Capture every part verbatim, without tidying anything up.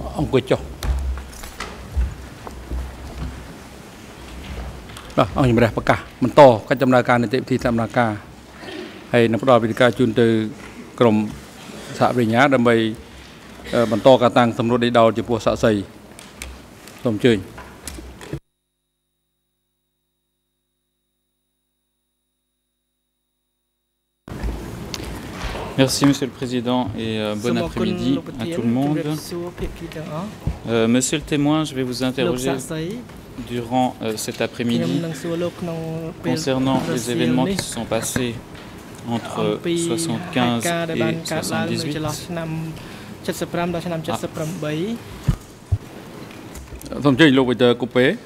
អង្គុយចុះបាទអង្គជំរះប្រកាសបន្តកិច្ចដំណើរការនីតិវិធីដំណើរការហើយនឹងផ្ដល់វិធីការជូនទៅក្រមសហវិញ្ញាដើម្បីបន្តការតាំងសម្រួលដីដោលចំពោះសាក្សីសូមអញ្ជើញ Merci Monsieur le Président et euh, bon après-midi à tout le monde. Euh, monsieur le témoin, je vais vous interroger durant euh, cet après-midi concernant les événements qui se sont passés entre soixante-quinze et soixante-dix-huit. Ah.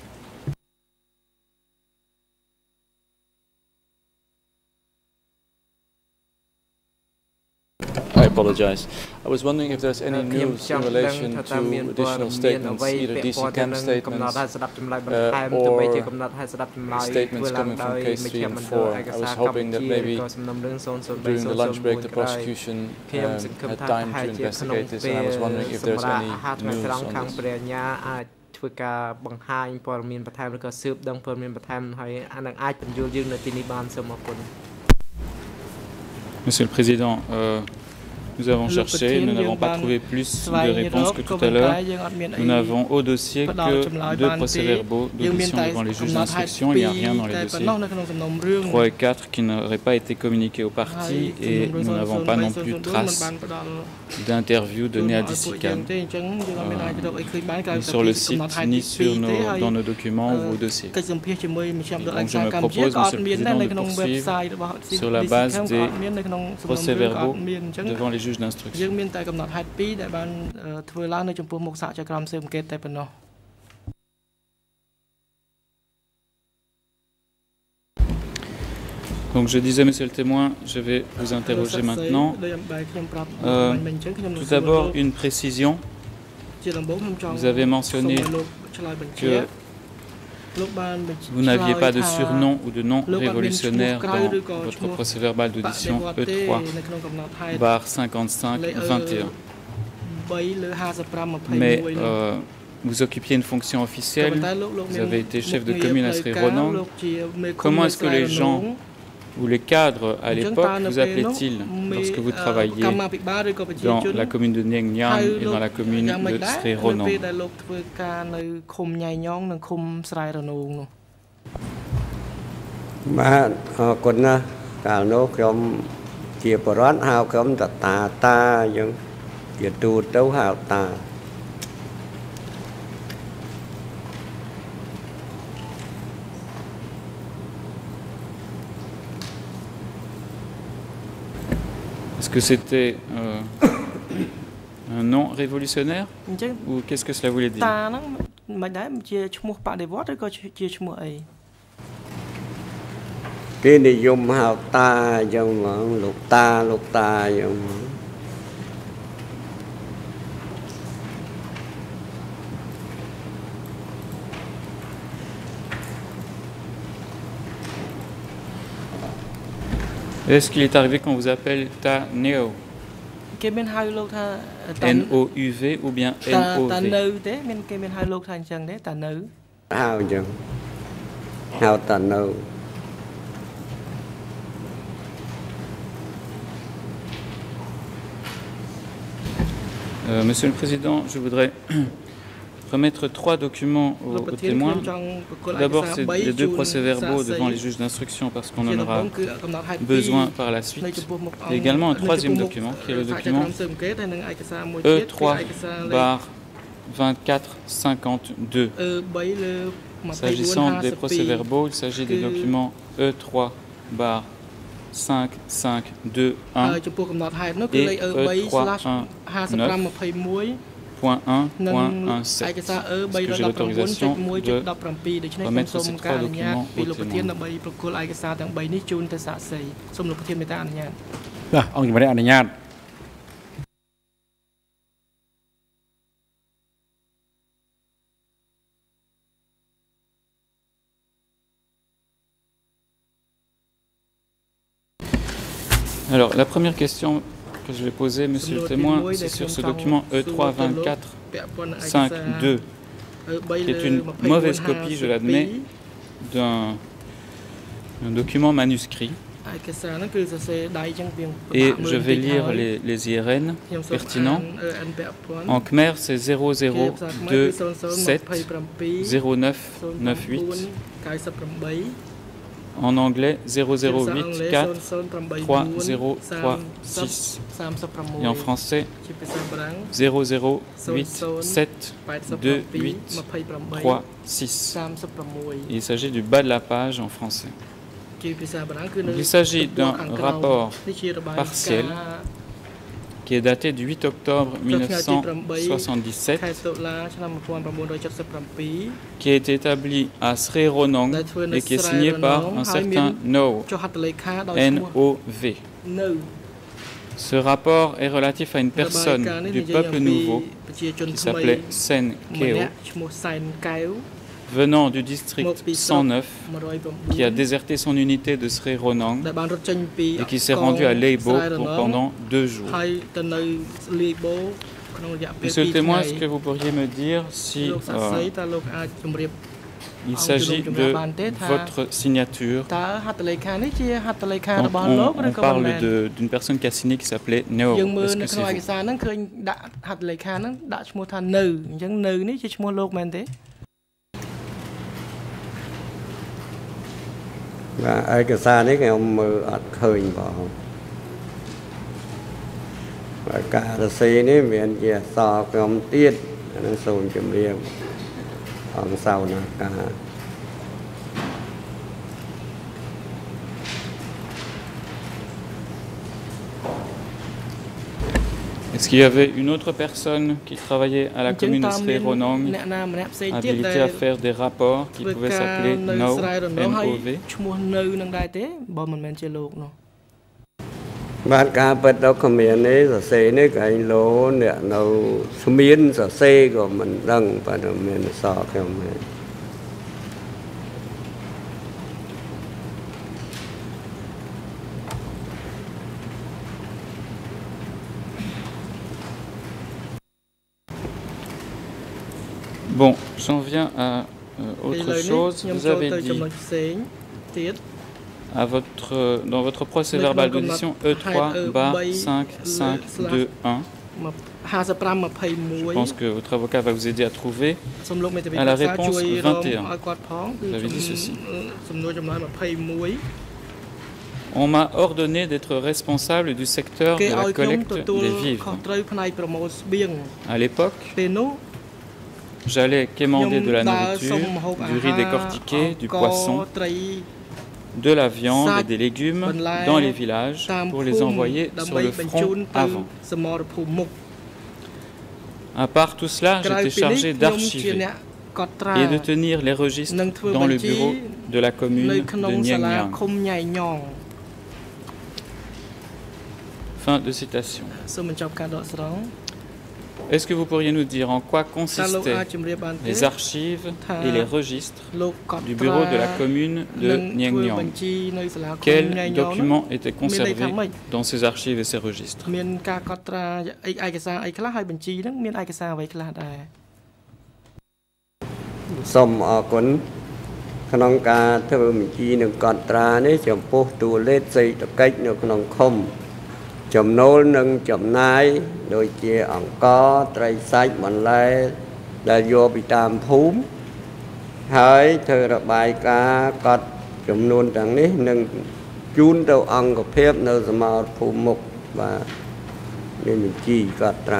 I apologize. I was wondering if there's any news in relation to additional statements, either D C camp statements uh, or statements coming from case three and four. I was hoping that maybe during the lunch break the prosecution um, had time to investigate this, and I was wondering if there's any news on this. ធ្វើការបង្ហាញព័ត៌មានបន្ថែមឬក៏ស៊ើបដឹងព័ត៌មានបន្ថែមហើយអានឹងអាចបញ្យល់យើងនៅទីនេះបានសូមអរគុណ Monsieur le Président, euh, nous avons cherché, nous n'avons pas trouvé plus de réponses que tout à l'heure. Nous n'avons au dossier que deux procès-verbaux d'audition devant les juges d'instruction. Il n'y a rien dans les dossiers trois et quatre qui n'auraient pas été communiqués aux parties et nous n'avons pas non plus trace d'interview donnée à D C camp, euh, ni sur le site, ni sur nos, dans nos documents ou au dossier. Donc je me propose, Monsieur le Président, de poursuivre sur la base des procès-verbaux devant les juges d'instruction. Donc je disais, Monsieur le témoin, je vais vous interroger maintenant. Euh, tout d'abord, une précision. Vous avez mentionné que vous n'aviez pas de surnom ou de nom révolutionnaire dans votre procès-verbal d'audition E trois barre cinquante-cinq vingt et un. Mais euh, vous occupiez une fonction officielle, vous avez été chef de commune à Sri Ronang. Comment est-ce que les gens ou les cadres à l'époque vous appelaient-ils lorsque vous travailliez dans la commune de Nieng Niam et dans la commune de Sri Ronang? Est-ce que c'était euh, un nom révolutionnaire ou qu'est-ce que cela voulait dire? Est-ce qu'il est arrivé qu'on vous appelle Ta Neo? N O U V ou bien N O V? Euh, Monsieur le Président, je voudrais remettre trois documents aux, aux témoins. D'abord, c'est les deux procès-verbaux devant les juges d'instruction parce qu'on en aura besoin par la suite. Et également un troisième document qui est le document E trois barre vingt-quatre cinquante-deux. S'agissant des procès-verbaux, il s'agit des documents E trois barre cinq cinq deux un et E trois un neuf. Point un, point un sept. Est-ce que j'ai l'autorisation de remettre ces trois documents aux témoins? Alors, la première question que je vais poser, Monsieur le témoin, c'est sur ce document E trois vingt-quatre cinq deux, qui est une mauvaise copie, je l'admets, d'un document manuscrit. Et je vais lire les, les I R N pertinents. En Khmer, c'est zéro zéro deux sept zéro neuf neuf huit. En anglais, zéro zéro huit quatre trois zéro trois six. Et en français, zéro zéro huit sept deux huit trois six. Il s'agit du bas de la page en français. Il s'agit d'un rapport partiel qui est daté du huit octobre mille neuf cent soixante-dix-sept, qui a été établi à Srey Ronong et qui est signé par un certain No, N O V. Ce rapport est relatif à une personne du peuple nouveau qui s'appelait Sen Keo, venant du district cent neuf, qui a déserté son unité de Srey Ronong et qui s'est rendu à Leibo pour pendant deux jours. Monsieur le témoin, est-ce que vous pourriez me dire si euh, il s'agit de votre signature? Donc, on, on parle d'une personne qui a signé qui s'appelait No. Est-ce que c'est vous? Và ai cái xa đấy cái ông mơ ắt khơi vào và cả là xe này miền kia so cái ông tiết nó sồn chấm riêng ông sau là cả. Est-ce qu'il y avait une autre personne qui travaillait à la commune de Srey Ronong, habilitée à faire des rapports qui pouvaient s'appeler No, N O V? បានការពិតដល់ខមៀននេះសរសេរនេះក៏ឯងលោអ្នកនៅស្មៀនសរសេរក៏មិនដឹងបើមានអក្សរខ្ញុំទេ Bon, j'en viens à euh, autre chose. Vous avez dit à votre, dans votre procès verbal d'audition E trois barre cinq cinq deux un. Je pense que votre avocat va vous aider à trouver à la réponse vingt et un. Vous avez dit ceci. On m'a ordonné d'être responsable du secteur de la collecte des vivres. À l'époque, j'allais quémander de la nourriture, du riz décortiqué, du poisson, de la viande et des légumes dans les villages pour les envoyer sur le front avant. À part tout cela, j'étais chargé d'archiver et de tenir les registres dans le bureau de la commune de Nieng Niang. Fin de citation. Est-ce que vous pourriez nous dire en quoi consistaient les archives et les registres du bureau de la commune de Nieng Niang? Quels documents étaient conservés dans ces archives et ces registres? សូមអរគុណក្នុងការធ្វើបញ្ជីនឹងកត់ត្រានេះចំពោះតួលេខសេដ្ឋកិច្ចនៅក្នុងឃុំ ចំណូលនិងចំណាយដូចជាអង្គត្រីសាច់បន្លែដែលយកពីតាមភូមិហើយធ្វើរបាយការណ៍កត់ចំនួនទាំងនេះនឹងជូនទៅអង្គភាពនៅសមរភូមិមុខបាទមានបញ្ជីកត់ត្រា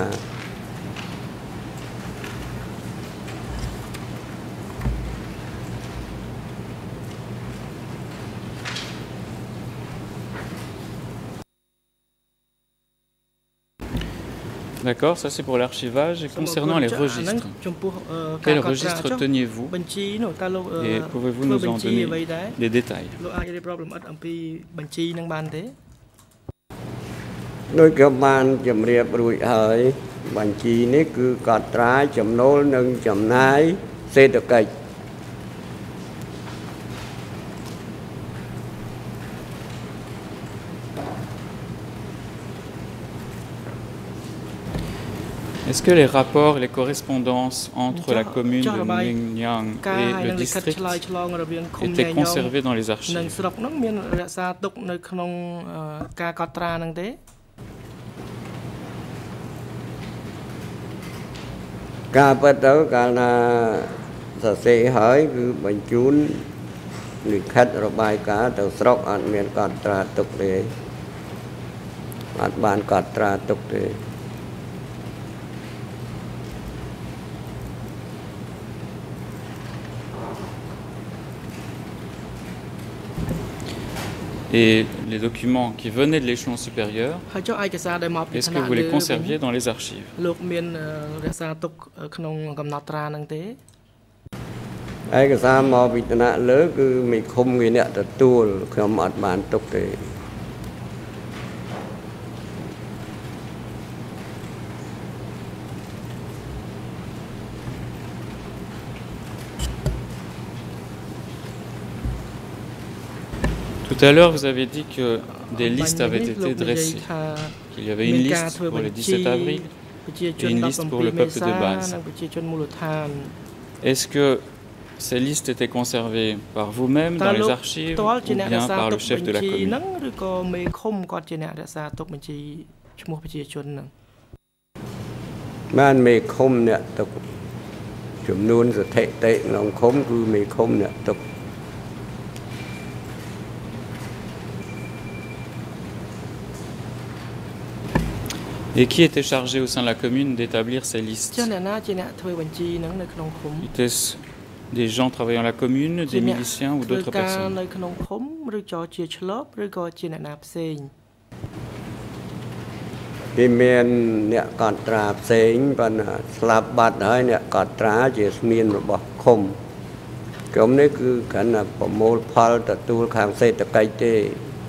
D'accord, ça c'est pour l'archivage. Et concernant les registres, quels registres teniez-vous et pouvez-vous nous en donner des détails? ដោយក៏បានជម្រាបរួចហើយបញ្ជីនេះគឺកត់ត្រាចំណូលនិងចំណាយសេដ្ឋកិច្ច Et Est-ce que les rapports, les correspondances entre la commune de Nieng Niang et le district étaient conservés dans les archives? ការពិតទៅកាលណាសរសេរហើយគឺបញ្ជូនលិខិតរបាយការណ៍ទៅស្រុកអត់មានកត់ត្រាទុកទេអត់បានកត់ត្រាទុកទេ Et les documents qui venaient de l'échelon supérieur, est-ce que vous les conserviez dans les archives? ឯកសារមកពីឋានៈលើគឺមេឃុំគេអ្នកទទួលខ្ញុំអត់បានទុកទេ Tout à l'heure, vous avez dit que des listes avaient été dressées, qu'il y avait une liste pour le dix-sept avril et une liste pour le peuple de base. Est-ce que ces listes étaient conservées par vous-même dans les archives ou bien par le chef de la commune? បានមេឃុំអ្នកទុកចំនួនស្ថិតិក្នុងឃុំគឺមេឃុំអ្នកទុក Et qui était chargé au sein de la commune d'établir ces listes? Était-ce des gens travaillant à la commune, des miliciens ou d'autres personnes? គេមានអ្នកកត់ត្រាផ្សេងប៉ុន្តែស្លាប់បាត់ហើយអ្នកកត់ត្រាជាស្មានរបស់ឃុំក្រុមនេះគឺគ្រាន់តែប្រមូលផលទទួលខាងសេដ្ឋកិច្ចទេ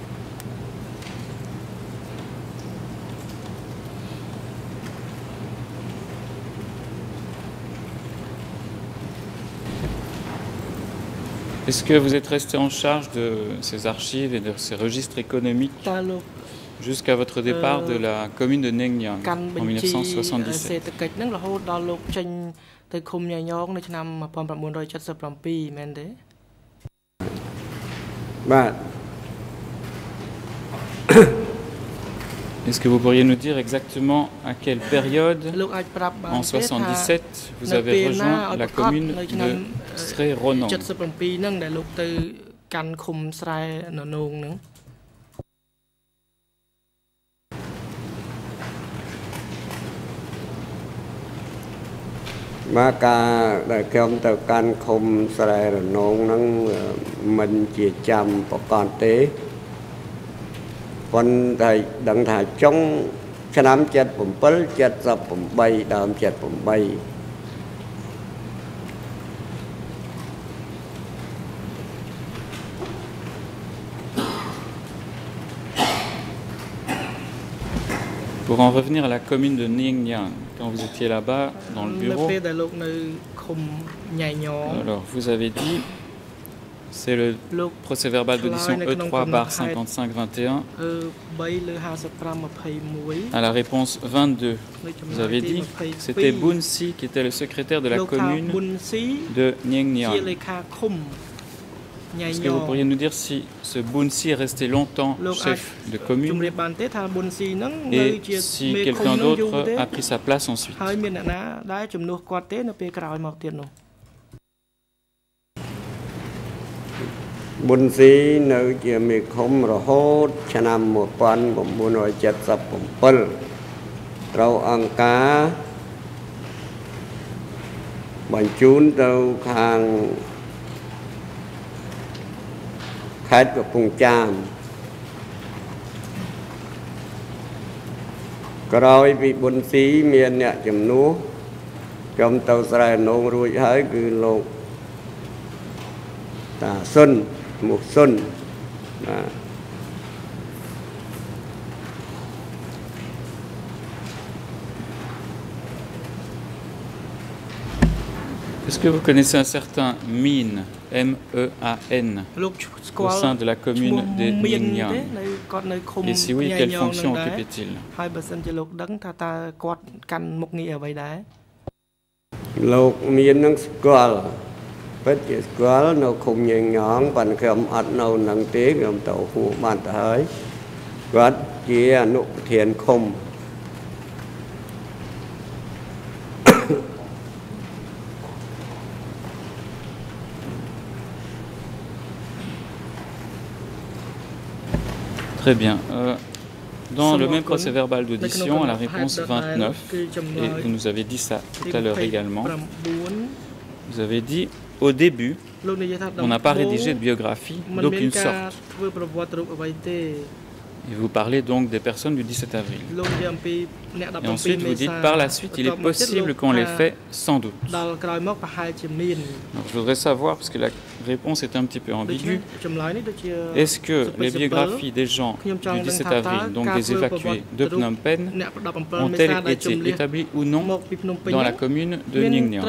Est-ce que vous êtes resté en charge de ces archives et de ces registres économiques jusqu'à votre départ de la commune de Nieng Niang en mille neuf cent soixante-dix-sept? Est-ce que vous pourriez nous dire exactement à quelle période, en soixante-dix-sept, vous avez rejoint la commune de Sré Ronong? មកការដែលខ្ញុំទៅកាន់ឃុំស្រែរនងហ្នឹងមិនជាចាំប្រកាសទេប៉ុន្តែដឹងថាចុងឆ្នាំ Pour en revenir à la commune de Nieng Niang, quand vous étiez là-bas dans le bureau, alors vous avez dit, c'est le procès verbal d'audition E trois barre cinquante-cinq vingt et un, à la réponse vingt-deux, vous avez dit que c'était Boun Si qui était le secrétaire de la commune de Nieng Niang. Est-ce que vous pourriez nous dire si ce Boun Si est resté longtemps chef de commune et si quelqu'un d'autre a pris sa place ensuite? Boun Si នៅជាមេឃុំរហូតឆ្នាំ một nghìn chín trăm bảy mươi bảy ត្រូវអង្គការបញ្ជូនទៅខាង ខេត្តកំពង់ចាមក្រោយពីប៊ុនស៊ីមានអ្នកជំនួសខ្ញុំទៅស្រែនងរួចហើយគឺលោកតាសុនមុខសុនណា Est-ce que vous connaissez un certain Mine M E A N, au sein de la commune de Ningniang. Et si oui, quelle fonction occupait-il? លោកមាននឹងស្គាល់ពិតជាស្គាល់នៅឃុំញែងញងប៉ុន្តែខ្ញុំអត់នៅនឹងទេខ្ញុំទៅហួរបានទៅហើយគាត់ជាអនុប្រធានឃុំ Très bien. Euh, dans le même procès-verbal d'audition, à la réponse vingt-neuf, et vous nous avez dit ça tout à l'heure également, vous avez dit, au début, on n'a pas rédigé de biographie d'aucune sorte. Et vous parlez donc des personnes du dix-sept avril. Et ensuite, vous dites, par la suite, il est possible qu'on les fait sans doute. Alors, je voudrais savoir, parce que la réponse est un petit peu ambiguë, est-ce que les biographies des gens du dix-sept avril, donc des évacués de Phnom Penh, ont-elles été établies ou non dans la commune de Ningniang?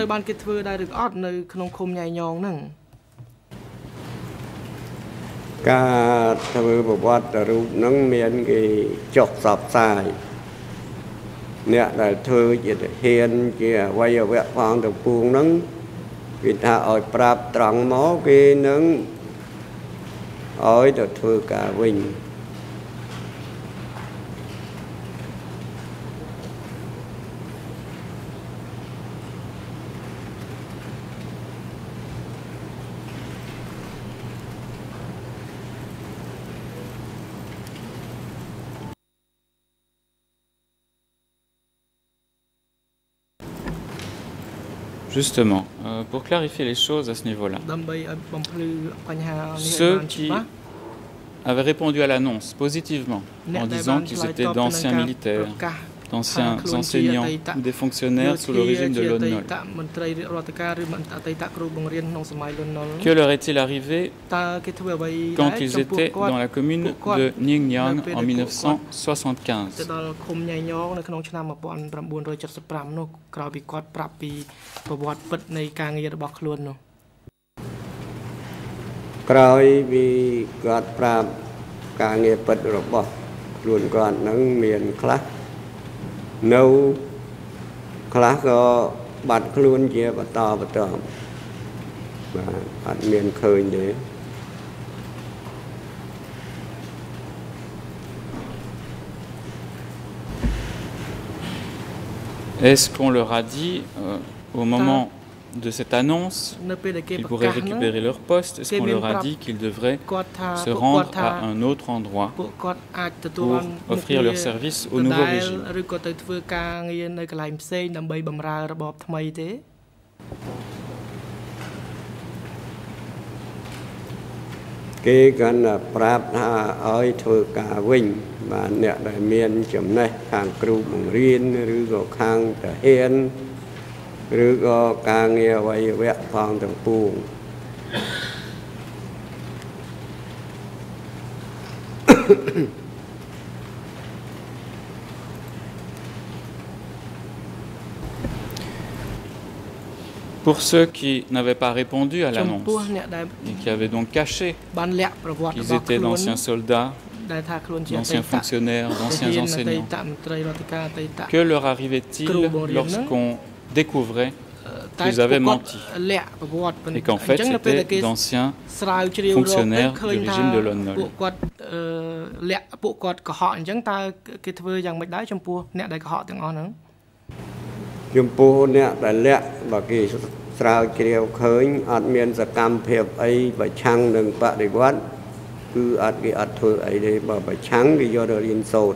ការធ្វើប្រវត្តិរូបនឹងមានគេចុះផ្សព្វផ្សាយអ្នកដែលធ្វើជាទាហានជាអវយវៈផងទាំងពួងនឹងគេថាឲ្យប្រាប់ត្រង់មកគេនឹងឲ្យទៅធ្វើការវិញ Justement, euh, pour clarifier les choses à ce niveau-là, ceux qui avaient répondu à l'annonce positivement en disant qu'ils étaient d'anciens militaires, d'anciens enseignants ou des fonctionnaires sous le régime de Lon Nol, que leur est-il arrivé quand ils étaient dans la commune de Ningniang en mille neuf cent soixante-quinze? Nâu khá có bạt luôn chia và to và to và hạt miền khơi đấy. Est-ce qu'on leur a dit euh, au moment de cette annonce qu'ils pourraient récupérer leur poste? Est-ce qu'on leur a dit qu'ils devraient se rendre à un autre endroit pour offrir leur service au nouveau régime? Cái gần là prap ha ơi thôi cả vinh và nẹt đại miền chấm này hàng kêu bằng riêng rư gò khang cả hiền rư gò càng nghe vậy vẽ phong thằng pù Pour ceux qui n'avaient pas répondu à l'annonce et qui avaient donc caché qu'ils étaient d'anciens soldats, d'anciens fonctionnaires, d'anciens enseignants, que leur arrivait-il lorsqu'on découvrait qu'ils avaient menti et qu'en fait c'était d'anciens fonctionnaires du régime de Lon Nol? Chúng tôi nè đã lẽ và kỳ sao chiều khơi ạt miền sa cam phèo ấy và chăng đừng bạ để quát cứ ạt cái ạt thôi ấy để bảo phải trắng thì do đời yên sột.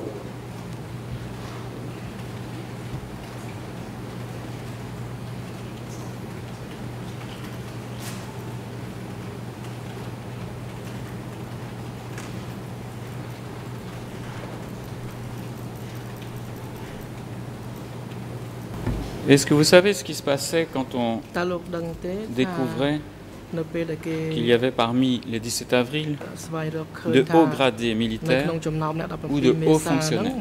Est-ce que vous savez ce qui se passait quand on découvrait qu'il y avait parmi les dix-sept avril de hauts gradés militaires ou de hauts fonctionnaires?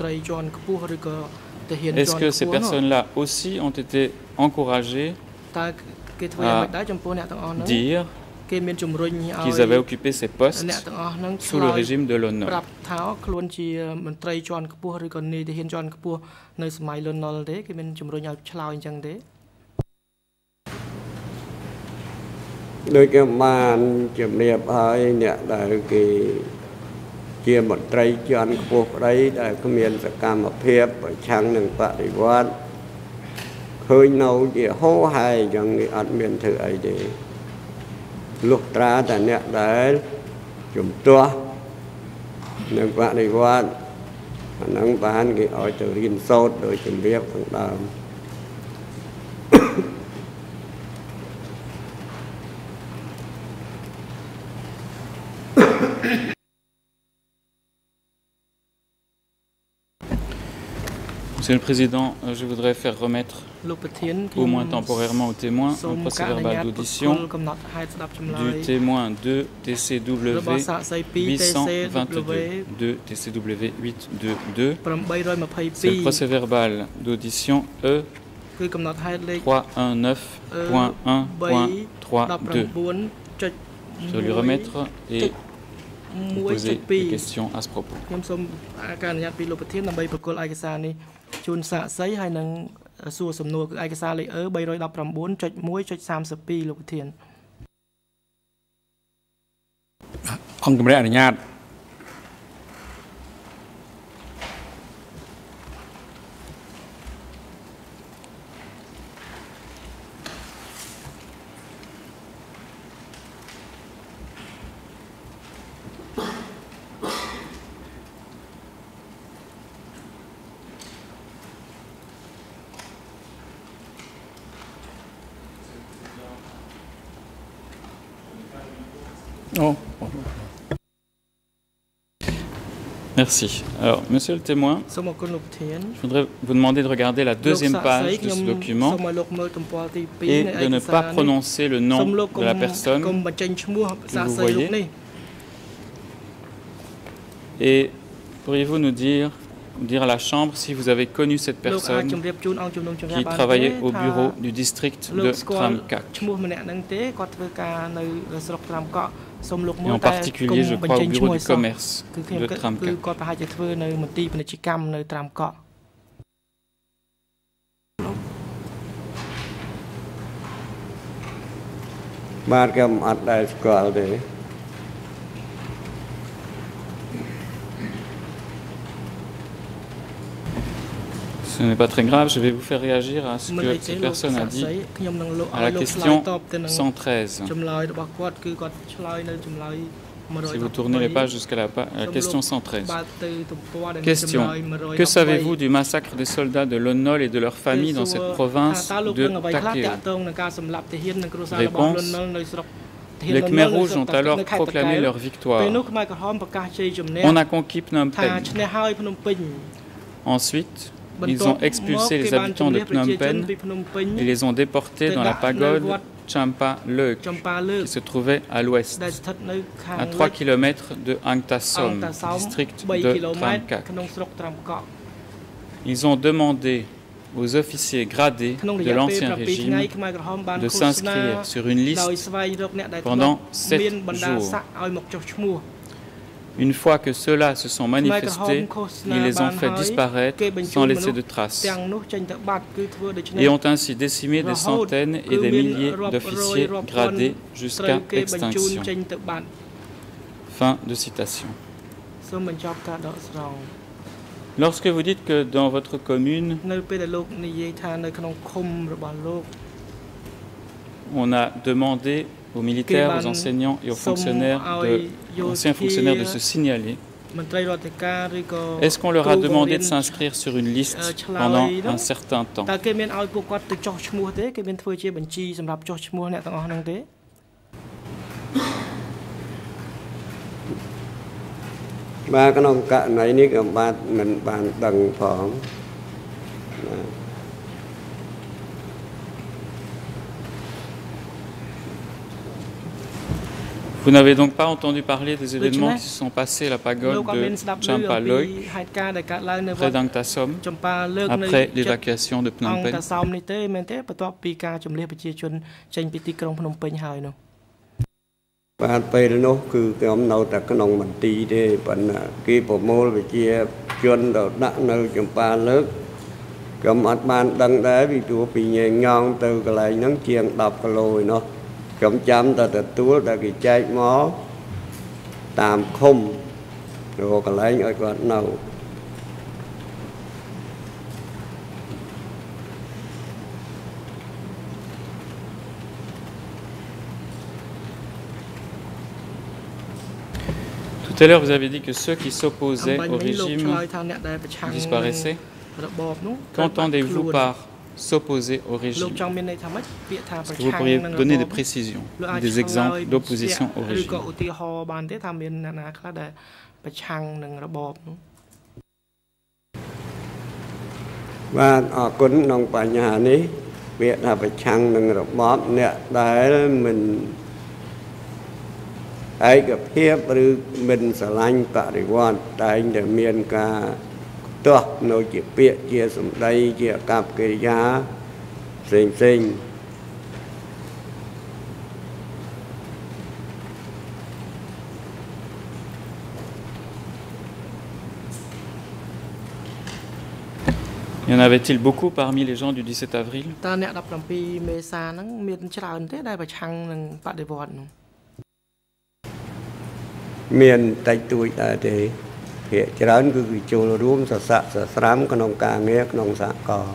Est-ce que ces personnes-là aussi ont été encouragées à dire qu'ils avaient occupé ces postes sous le régime de Lon Nol. โดยการបានជំរាបឲ្យអ្នកដែលគេជាមន្ត្រីជាន់ខ្ពស់ប្តីដែលគ្មានសកម្មភាពប្រឆាំងនឹងបដិវត្តន៍ឃើញនៅជាហោហែយ៉ាងនេះអត់មានធ្វើអីទេលុះត្រាតែអ្នកដែលជំទាស់នឹងបដិវត្តន៍អានឹងបានគេឲ្យទៅរៀនសូត្រដោយជំរាបខាងដើម Monsieur le Président, je voudrais faire remettre, au moins temporairement aux témoins, un procès-verbal d'audition du témoin deux T C W huit cent vingt-deux, deux T C W huit cent vingt-deux. C'est le procès-verbal d'audition E trois cent dix-neuf point un point trente-deux. Je vais lui remettre et vous poser des questions à ce propos. ជួនសាកសីហើយនឹងសួរសំណួរគឺឯកសារលេខ E 319.1.32 លោកប្រធាន អង្គជំរះអនុញ្ញាត Oh. Merci. Alors, monsieur le témoin, je voudrais vous demander de regarder la deuxième page de ce document et de ne pas prononcer le nom de la personne que vous voyez. Et pourriez-vous nous dire, dire à la Chambre si vous avez connu cette personne qui travaillait au bureau du district de Tramkak. Et en particulier, je crois, au bureau du commerce de Tramkak. Ce n'est pas très grave, je vais vous faire réagir à ce que cette personne a dit à la question cent treize. Si vous tournez les pages jusqu'à la, la question cent treize. Question. Que savez-vous du massacre des soldats de Lon Nol et de leurs familles dans cette province de Takeo? Réponse. Les Khmers rouges ont alors proclamé leur victoire. On a conquis Phnom Penh. Ensuite, ils ont expulsé les habitants de Phnom Penh et les ont déportés dans la pagode Champa Leuk, qui se trouvait à l'ouest, à trois kilomètres de Ang Tassom, district de Tramkak. Ils ont demandé aux officiers gradés de l'ancien régime de s'inscrire sur une liste pendant sept jours. Une fois que ceux-là se sont manifestés, ils les ont fait disparaître sans laisser de traces et ont ainsi décimé des centaines et des milliers d'officiers gradés jusqu'à extinction. Fin de citation. Lorsque vous dites que dans votre commune, on a demandé aux militaires, aux enseignants et aux fonctionnaires de, anciens fonctionnaires de se signaler, est-ce qu'on leur a demandé de s'inscrire sur une liste pendant un certain temps? Vous n'avez donc pas entendu parler des événements qui se sont passés à la pagode de Champa Leuk, près d'Ang Tassom, après l'évacuation de Phnom Penh? បានពេលនោះគឺខ្ញុំនៅតែក្នុងមន្ទីរទេប៉ុន្តែគេប្រមូលវិជាជនទៅដាក់នៅចម្ប៉ាលើកខ្ញុំអត់បានដឹងដែរពីព្រោះពីញែងញងទៅកន្លែងហ្នឹងជាងដប់គីឡូឯណោះខ្ញុំចាំតែទទួលតែគេចែកមកតាមឃុំរកកន្លែងឲ្យគាត់នៅ Tout à l'heure, vous avez dit que ceux qui s'opposaient au régime disparaissaient. Qu'entendez-vous par s'opposer au régime? Est-ce que vous pourriez donner des précisions, des exemples d'opposition au régime? Ai gặp hiệp rư mình sẽ lanh tạ để quan tại để miền cả toa nội chỉ biết chia sum đây chia cặp cái giá sinh sinh Y en avait-il beaucoup parmi les gens du dix-sept avril? Miền Tây tuổi ta thì hiệnច្រើនគឺចូលរួមសស័កសស្រាំក្នុងការងារក្នុងសហគមន៍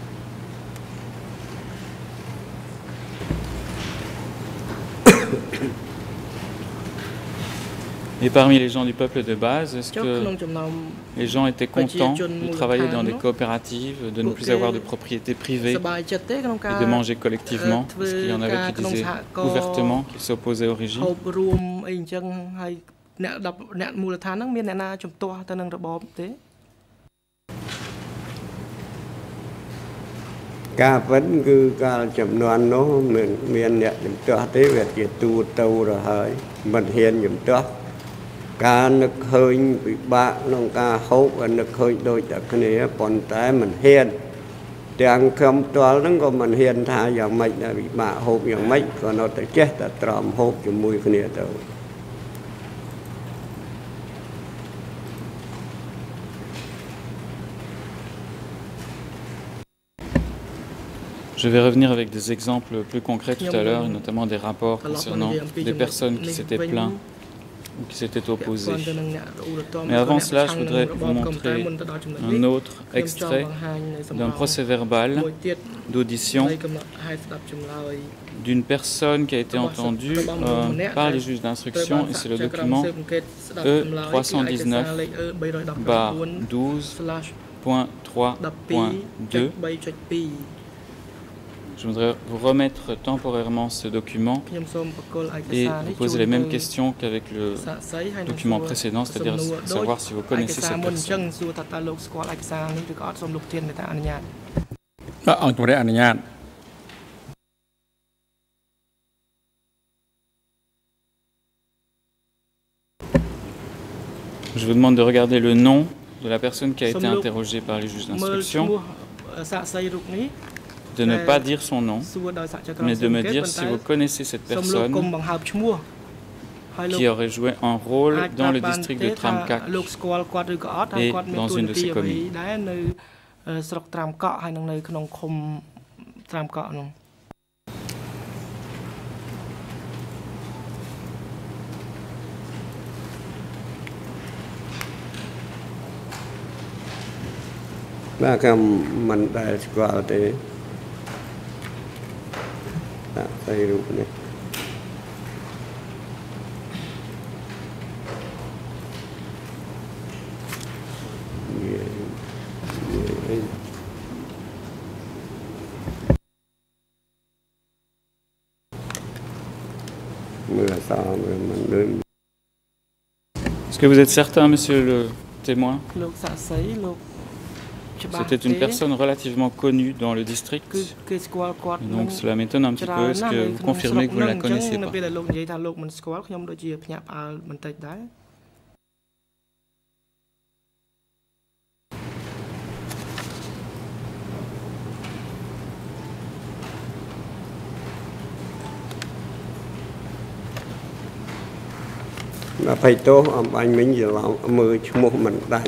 Et parmi les gens du peuple de base, est-ce que les gens étaient contents de travailler dans des coopératives, de ne plus avoir de propriété privée et de manger collectivement? Est-ce qu'il y en avait qui disaient ouvertement qu'ils s'opposaient au régime? Cả vẫn cứ cả chậm đoan nó mình miền nhẹ chậm cho thế về chỉ tu tâu rồi hơi mình hiền chậm cho cả nước hơi bị bạ nông ca hốt và nước hơi đôi chặt cái này còn trái mình hiền đang không toa nó còn mình hiền thà dạng mấy là bị bạ hộp dạng mấy còn nó tới chết ta trộm hộp cho mùi cái này đâu. Je vais revenir avec des exemples plus concrets tout à l'heure, notamment des rapports concernant des personnes qui s'étaient plaintes ou qui s'étaient opposées. Mais avant cela, je voudrais vous montrer un autre extrait d'un procès-verbal d'audition d'une personne qui a été entendue euh, par les juges d'instruction, et c'est le document E trois cent dix-neuf barre douze point trois point deux. Je voudrais vous remettre temporairement ce document et vous poser les mêmes questions qu'avec le document précédent, c'est-à-dire savoir si vous connaissez cette personne. Je vous demande de regarder le nom de la personne qui a été interrogée par les juges d'instruction, de ne pas dire son nom, mais de me dire si vous connaissez cette personne qui aurait joué un rôle dans le district de Tramkak et dans une de ses communes. Là cái mình đã qua thế đã xây dựng này Est-ce que vous êtes certain, monsieur le témoin? C'était une personne relativement connue dans le district. Donc cela m'étonne un petit peu. Est-ce que vous confirmez que vous ne la connaissez pas? là phải tốt ông anh mình giờ là mười chục một mình đại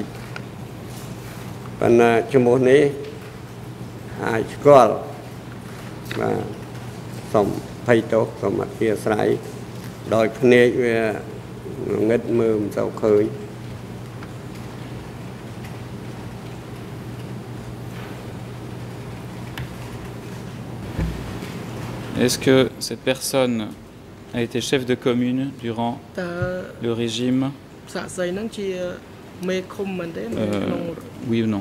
và chục một này hai con và sống phải tốt sống mặt kia sải đòi phê về ngất mưa dầu khơi. Est-ce que cette personne a été chef de commune durant le régime? Euh, oui ou non?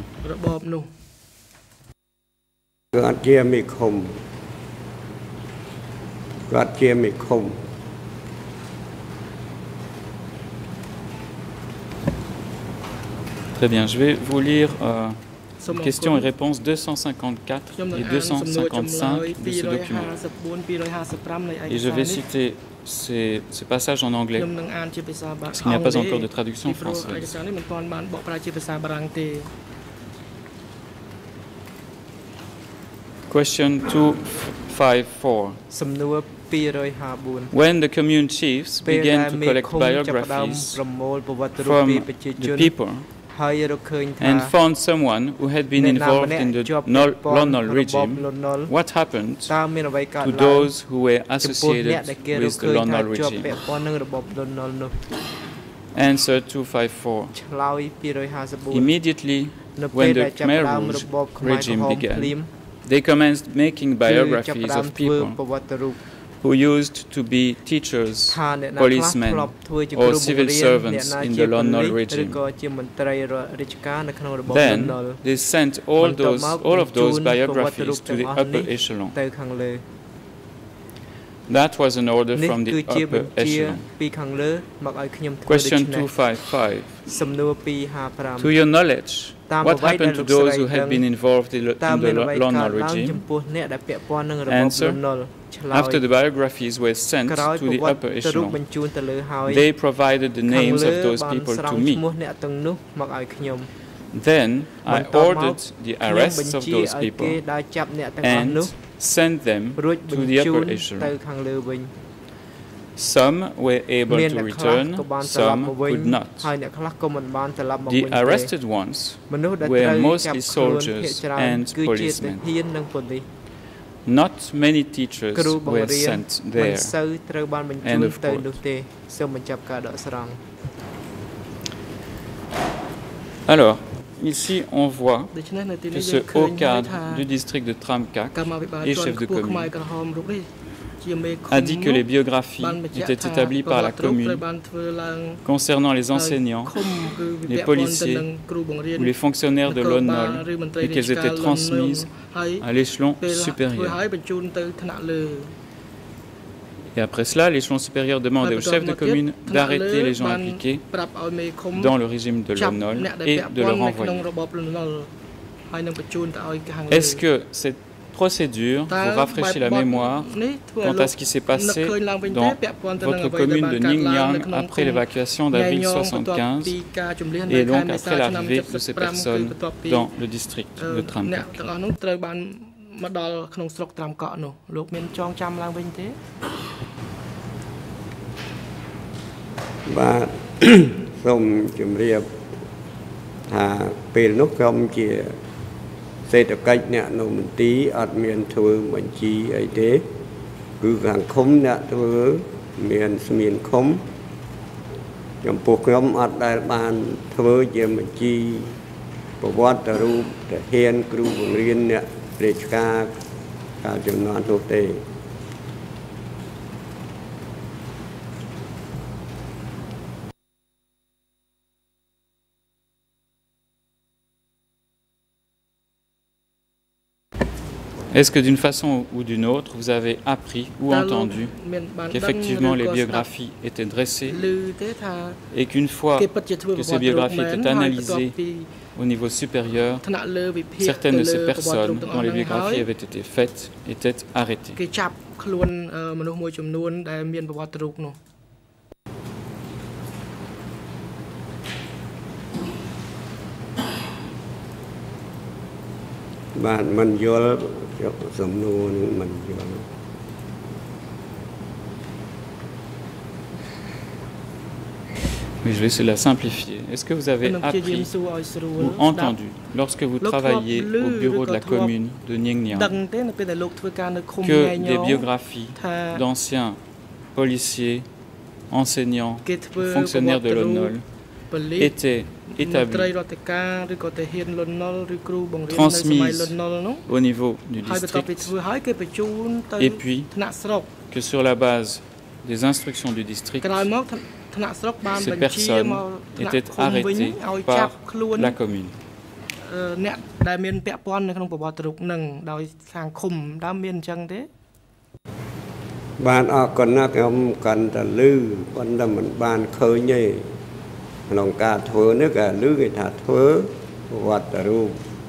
Très bien, je vais vous lire euh, questions et réponses deux cent cinquante-quatre et deux cent cinquante-cinq de ce document. Et je vais citer ces, ces passages en anglais, parce qu'il n'y a pas encore de traduction française. Question two fifty-four. When the commune chiefs began to collect biographies from the people and found someone who had been involved in the Lon Nol regime, what happened to those who were associated with the Lon Nol regime? Answer two fifty-four. Immediately when the Khmer Rouge regime began, they commenced making biographies of people who used to be teachers, policemen, or civil servants in the Lon Nol regime. Then they sent all those, all of those biographies to the upper echelon. That was an order from the upper echelon. Question two fifty-five. To your knowledge, what happened to those who had been involved in the Lon Nol regime? Answer. After the biographies were sent to the upper echelon, they provided the names of those people to me. Then I ordered the arrests of those people and sent them to the upper echelon. Some were able to return, some could not. The arrested ones were mostly soldiers and policemen. Not many teachers were sent there. End of quote. Alors, ici on voit que ce haut cadre du district de Tramkak et chef de commune a dit que les biographies étaient établies par la commune concernant les enseignants, les policiers ou les fonctionnaires de Lon Nol et qu'elles étaient transmises à l'échelon supérieur. Et après cela, l'échelon supérieur demandait au chef de commune d'arrêter les gens impliqués dans le régime de Lon Nol et de le renvoyer. Est-ce que cette procédure vous rafraîchit la mémoire quant à ce qui s'est passé dans votre commune de Ningyan après l'évacuation d'avril soixante-quinze et donc après l'arrivée de ces personnes dans le district de Tramkak? Và xong chùm riêng thà bên lúc không chỉ xây tập cách nè nó mình tí ở miền thừa mình chi ấy thế cứ hàng không nè thừa miền miền không trong cuộc nhóm ở đại ban thừa giờ mình chi bộ quát tờ ru tờ hiền kêu bằng riêng nè để ca ca chấm non thuộc tề. Est-ce que d'une façon ou d'une autre, vous avez appris ou entendu qu'effectivement les biographies étaient dressées et qu'une fois que ces biographies étaient analysées au niveau supérieur, certaines de ces personnes dont les biographies avaient été faites étaient arrêtées? Bạn mình vô sầm nô mình vô Oui, je vais essayer de la simplifier. Est-ce que vous avez appris ou entendu, lorsque vous travaillez au bureau de la commune de Nyingnyang, que des biographies d'anciens policiers, enseignants, fonctionnaires de l'O N O L étaient établies, transmises au niveau du district, et puis que sur la base des instructions du district, ces personnes étaient arrêtées par la commune. Ban ở con nó ông cần ta lư con ta mình ban khơi nhỉ lòng cả thưa nước cả lư cái thà thưa vật ta ru.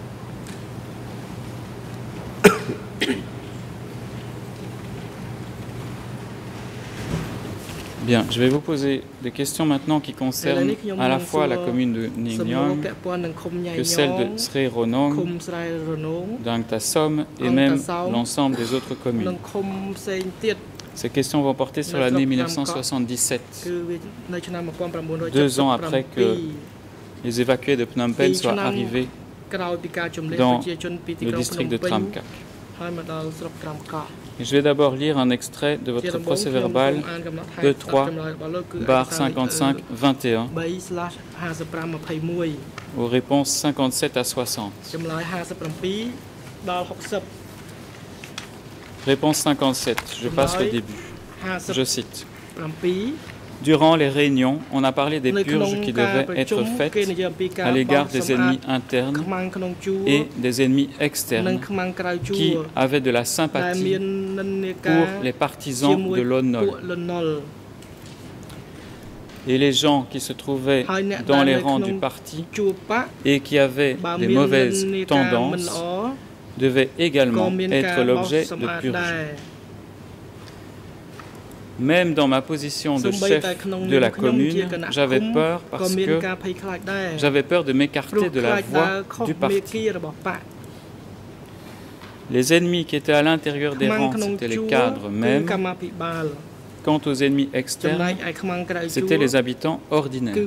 Bien, je vais vous poser des questions maintenant qui concernent à la fois la commune de Nyingnyang que celle de Srei Ronong, d'Ang Tasom et même l'ensemble des autres communes. Ces questions vont porter sur l'année mille neuf cent soixante-dix-sept, deux ans après que les évacués de Phnom Penh soient arrivés dans le district de Tram Kak. Et je vais d'abord lire un extrait de votre procès-verbal E trois barre cinquante-cinq vingt et un aux réponses cinquante-sept à soixante. Réponse cinquante-sept, je passe le début. Je cite. Durant les réunions, on a parlé des purges qui devaient être faites à l'égard des ennemis internes et des ennemis externes qui avaient de la sympathie pour les partisans de l'O N O L. Et les gens qui se trouvaient dans les rangs du parti et qui avaient des mauvaises tendances devaient également être l'objet de purges. Même dans ma position de chef de la commune, j'avais peur parce que j'avais peur de m'écarter de la voie du parti. Les ennemis qui étaient à l'intérieur des rangs, c'était les cadres même. Quant aux ennemis externes, c'étaient les habitants ordinaires.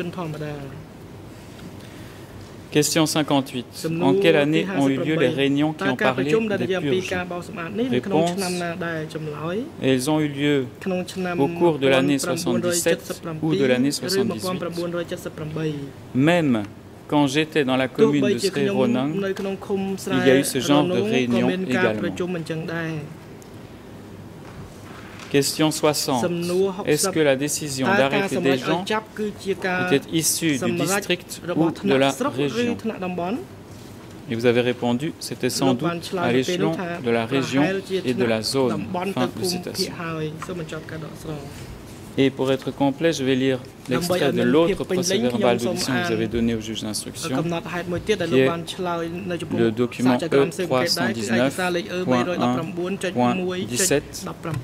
Question cinquante-huit. En quelle année ont eu lieu les réunions qui ont parlé des purges? Réponse. Et elles ont eu lieu au cours de l'année soixante-dix-sept ou de l'année soixante-dix-huit. Même quand j'étais dans la commune de Srei Ronong, il y a eu ce genre de réunion également. Question soixante. Est-ce que la décision d'arrêter des gens était issue du district ou de la région? Et vous avez répondu, c'était sans doute à l'échelon de la région et de la zone. Fin de citation. Et pour être complet, je vais lire l'extrait de l'autre procès-verbal d'audition que vous avez donné au juge d'instruction, qui est le document E trois cent dix-neuf point un point dix-sept.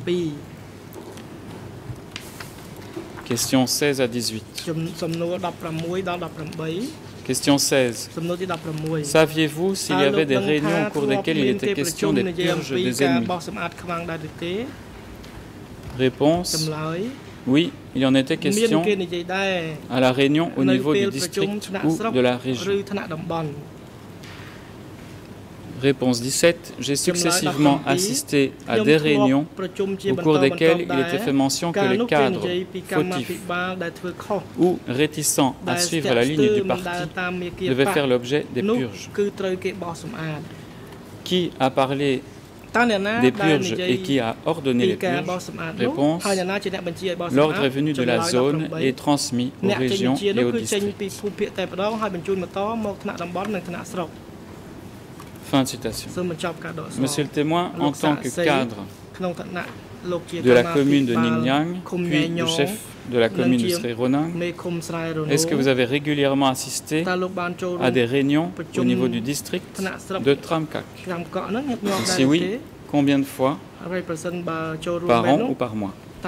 Question seize à dix-huit. Question seize. Saviez-vous s'il y avait des réunions au cours desquelles il était question des purges des ennemis? Réponse. Oui, il y en était question à la réunion au niveau du district ou de la région. Réponse dix-sept. J'ai successivement assisté à des réunions au cours desquelles il était fait mention que les cadres fautifs ou réticents à suivre la ligne du parti devaient faire l'objet des purges. Qui a parlé des purges et qui a ordonné les purges? Réponse. L'ordre est venu de la zone et est transmis aux régions et aux districts. Fin de citation. Monsieur le témoin, en tant que cadre de la commune de Nyingnyang, puis le chef de la commune de Srei Ronong, est-ce que vous avez régulièrement assisté à des réunions au niveau du district de Tram Kak? Si oui, combien de fois? Par an ou par mois?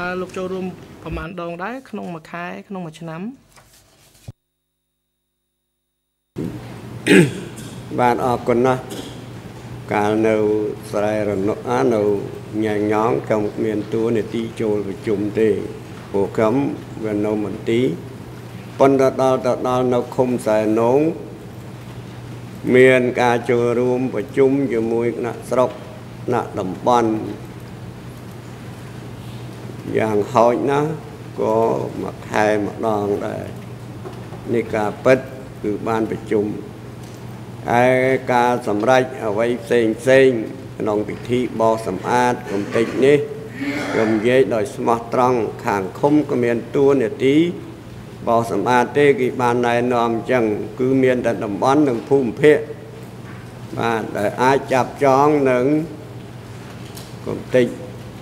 Bạn ở con nó cả nấu sài rồi nó nấu nhà nhóm trong miền tu này ti trôi và chùm tê bộ cấm và nấu mình tí ប៉ុន្តែដល់ទៅដល់នៅឃុំសែនងមានការចូលរួមប្រជុំជាមួយគណៈស្រុកគណៈតំបន់យ៉ាងហោចណាស់ក៏មួយខែម្ដងដែរនេះការពិតគឺបានប្រជុំហើយការសម្រេចអ្វីផ្សេងផ្សេងក្នុងពិធីបោសសម្អាតកំតិចនេះខ្ញុំនិយាយដោយស្មោះត្រង់ខាងឃុំក៏មានតួនាទីបោសសម្អាតទេគេបានណែនាំអញ្ចឹងគឺមានតែតំបន់និងភូមិភាគបាទដែលអាចចាប់ចងនឹងកំតិច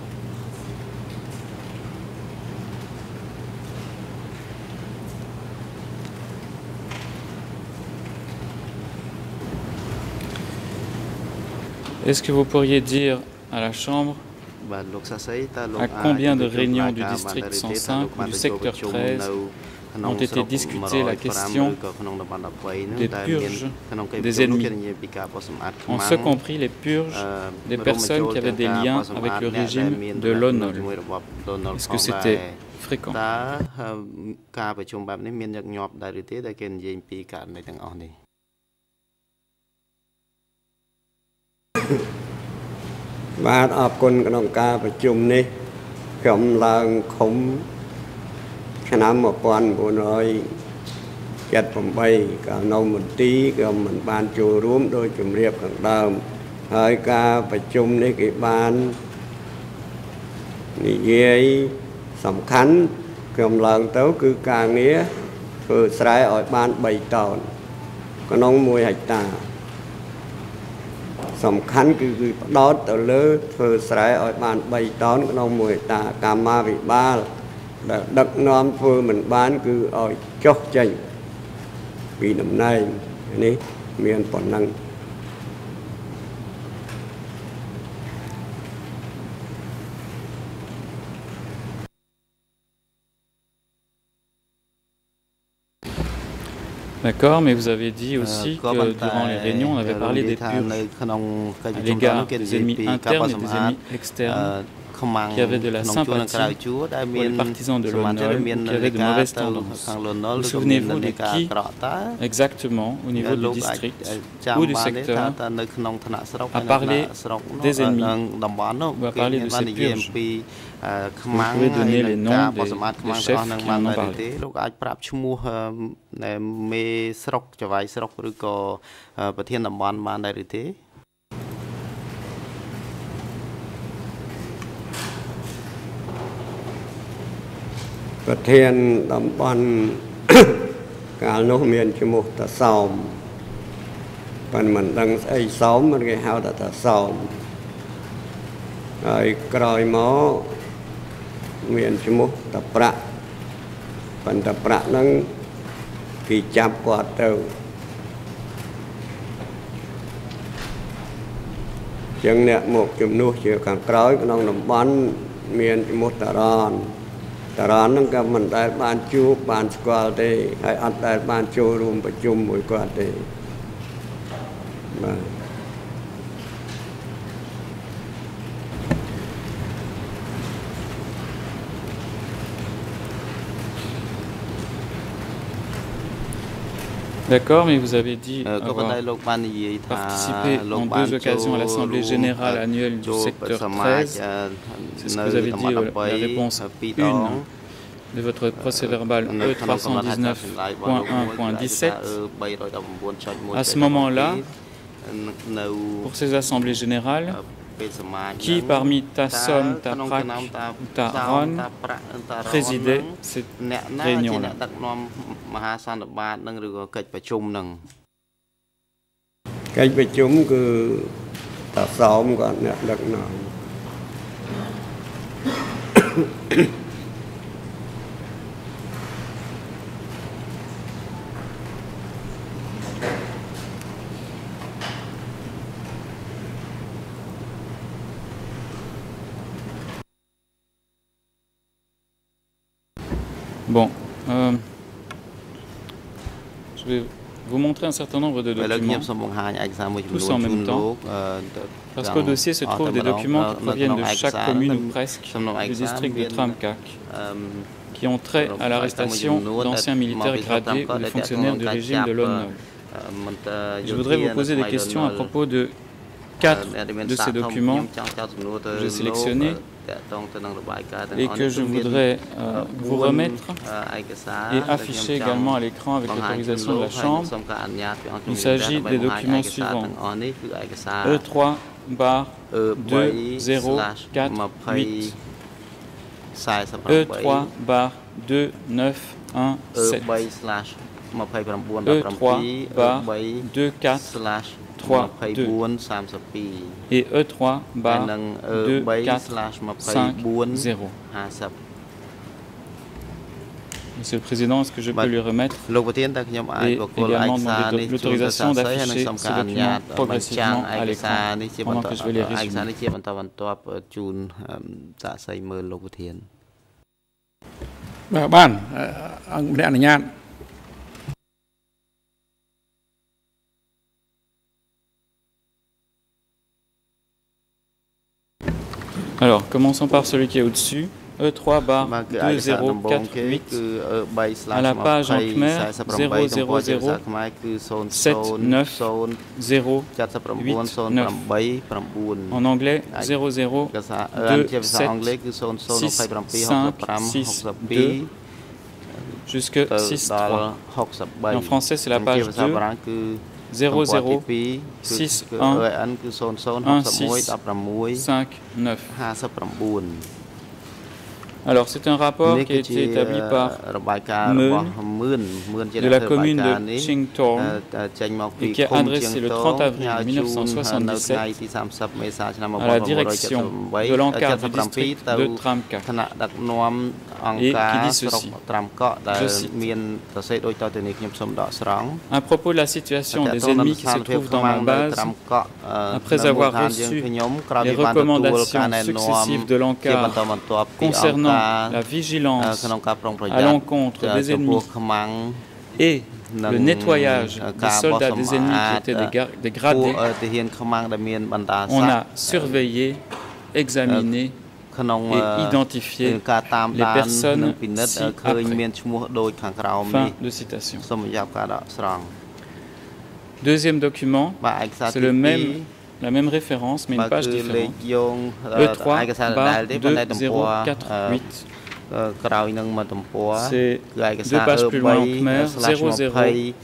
Est-ce que vous pourriez dire à la Chambre à combien de réunions du district cent cinq ou du secteur treize ont été discutées la question des purges des ennemis, en ce compris les purges des personnes qui avaient des liens avec le régime de l'O N O L? Est-ce que c'était fréquent? បាទអរគុណក្នុងការប្រជុំនេះខ្ញុំឡើងឃុំឆ្នាំmột nghìn chín trăm bảy mươi támកាលនៅមន្ទីរក៏មិនបានចូលរួមដោយជំរាបខាងដើមហើយការប្រជុំនេះគេបាននិយាយសំខាន់ខ្ញុំឡើងទៅគឺការងារធ្វើស្រែឲ្យបានបីតោនក្នុងមួយហិកតាសំខាន់គឺគឺផ្ដោតទៅលើធ្វើស្រែឲ្យបានបីតោនក្នុងមួយហិកតាកម្មាភិបាលដែលដឹកនាំធ្វើមិនបានគឺឲ្យចុះចេញពីតំណែងនេះមានប៉ុណ្ណឹង D'accord, mais vous avez dit aussi que durant les réunions, on avait parlé des purges à l'égard des ennemis internes et des ennemis externes qui avaient de la sympathie pour les partisans de l'O N O L, qui avaient de mauvaises tendances. Vous souvenez-vous de qui exactement au niveau du district ou du secteur a parlé des ennemis ou a parlé de ces purges? Vous pouvez donner les noms des, des chefs qui en ont parlé. មេស្រុកចវាយស្រុកឬក៏ប្រធានតំបន់បានដែរឬទេប្រធានតំបន់កាលនោះមានឈ្មោះតាសោមប៉ុន្តែមិនដឹងស្អីសោមគេហៅថាតាសោមហើយក្រោយមកមានឈ្មោះតាប្រាក់ប៉ុន្តែប្រាក់ហ្នឹងគេចាប់គាត់ទៅចឹងអ្នកមកជំនួសជាខាងក្រោយក្នុងតំបន់មានឈ្មោះតារ៉នតារ៉នហ្នឹងក៏មិនដែលបានជួបបានស្គាល់ទេហើយអត់ដែលបានចូលរួមប្រជុំមួយគាត់ទេបាទ D'accord, mais vous avez dit avoir participé en deux occasions à l'Assemblée générale annuelle du secteur treize. C'est ce que vous avez dit, la réponse un de votre procès-verbal E trois cent dix-neuf point un point dix-sept. À ce moment-là, pour ces assemblées générales, qui parmi Tassom, Taprak ou Taron présidait cette réunion-là? មហាសន្និបាតនឹងឬក៏កិច្ចប្រជុំនឹងកិច្ចប្រជុំគឺតាសោមគាត់អ្នកដឹកនាំ Bon, euh, je vais vous montrer un certain nombre de documents, tous en même temps, parce qu'au dossier se trouvent des documents qui proviennent de chaque commune ou presque du district de Tramkak, qui qui ont trait à l'arrestation d'anciens militaires gradés ou de fonctionnaires du régime de l'O N O. Je voudrais vous poser des questions à propos de quatre de ces documents que j'ai sélectionnés et que je voudrais euh, vous remettre et afficher également à l'écran avec l'autorisation de la Chambre. Il s'agit des documents suivants. E trois barre deux zéro quatre huit, E trois barre deux neuf un sept, E trois barre deux quatre trois deux et E trois barre deux quatre cinq zéro. Monsieur le Président, est-ce que je peux lui remettre et également demander l'autorisation d'afficher ces documents progressivement à l'écran pendant que je vais les résumer. Ban, Alors, commençons par celui qui est au-dessus. E trois barre deux zéro quatre huit à la page en khmer zéro zéro zéro sept neuf zéro huit neuf, en anglais zéro zéro deux sept six cinq six deux jusque six trois. Et en français, c'est la page deux zéro zéro six un un six cinq neuf. Alors, c'est un rapport qui a été établi par Meun de la commune de Chingtorn et qui a adressé le trente avril mille neuf cent soixante-dix-sept à la direction de l'encart du district de Tramka et qui dit ceci, je cite: à propos de la situation des ennemis qui se trouvent dans ma base, après avoir reçu les recommandations successives de l'encart concernant la vigilance à l'encontre des ennemis et le nettoyage des soldats des ennemis qui étaient dégradés, on a surveillé, examiné et identifié les personnes ci-après. Fin de citation. Deuxième document, c'est le même, la même référence, mais une page différente. E trois barre deux zéro quatre huit. C'est deux pages plus loin en khmer, zéro zéro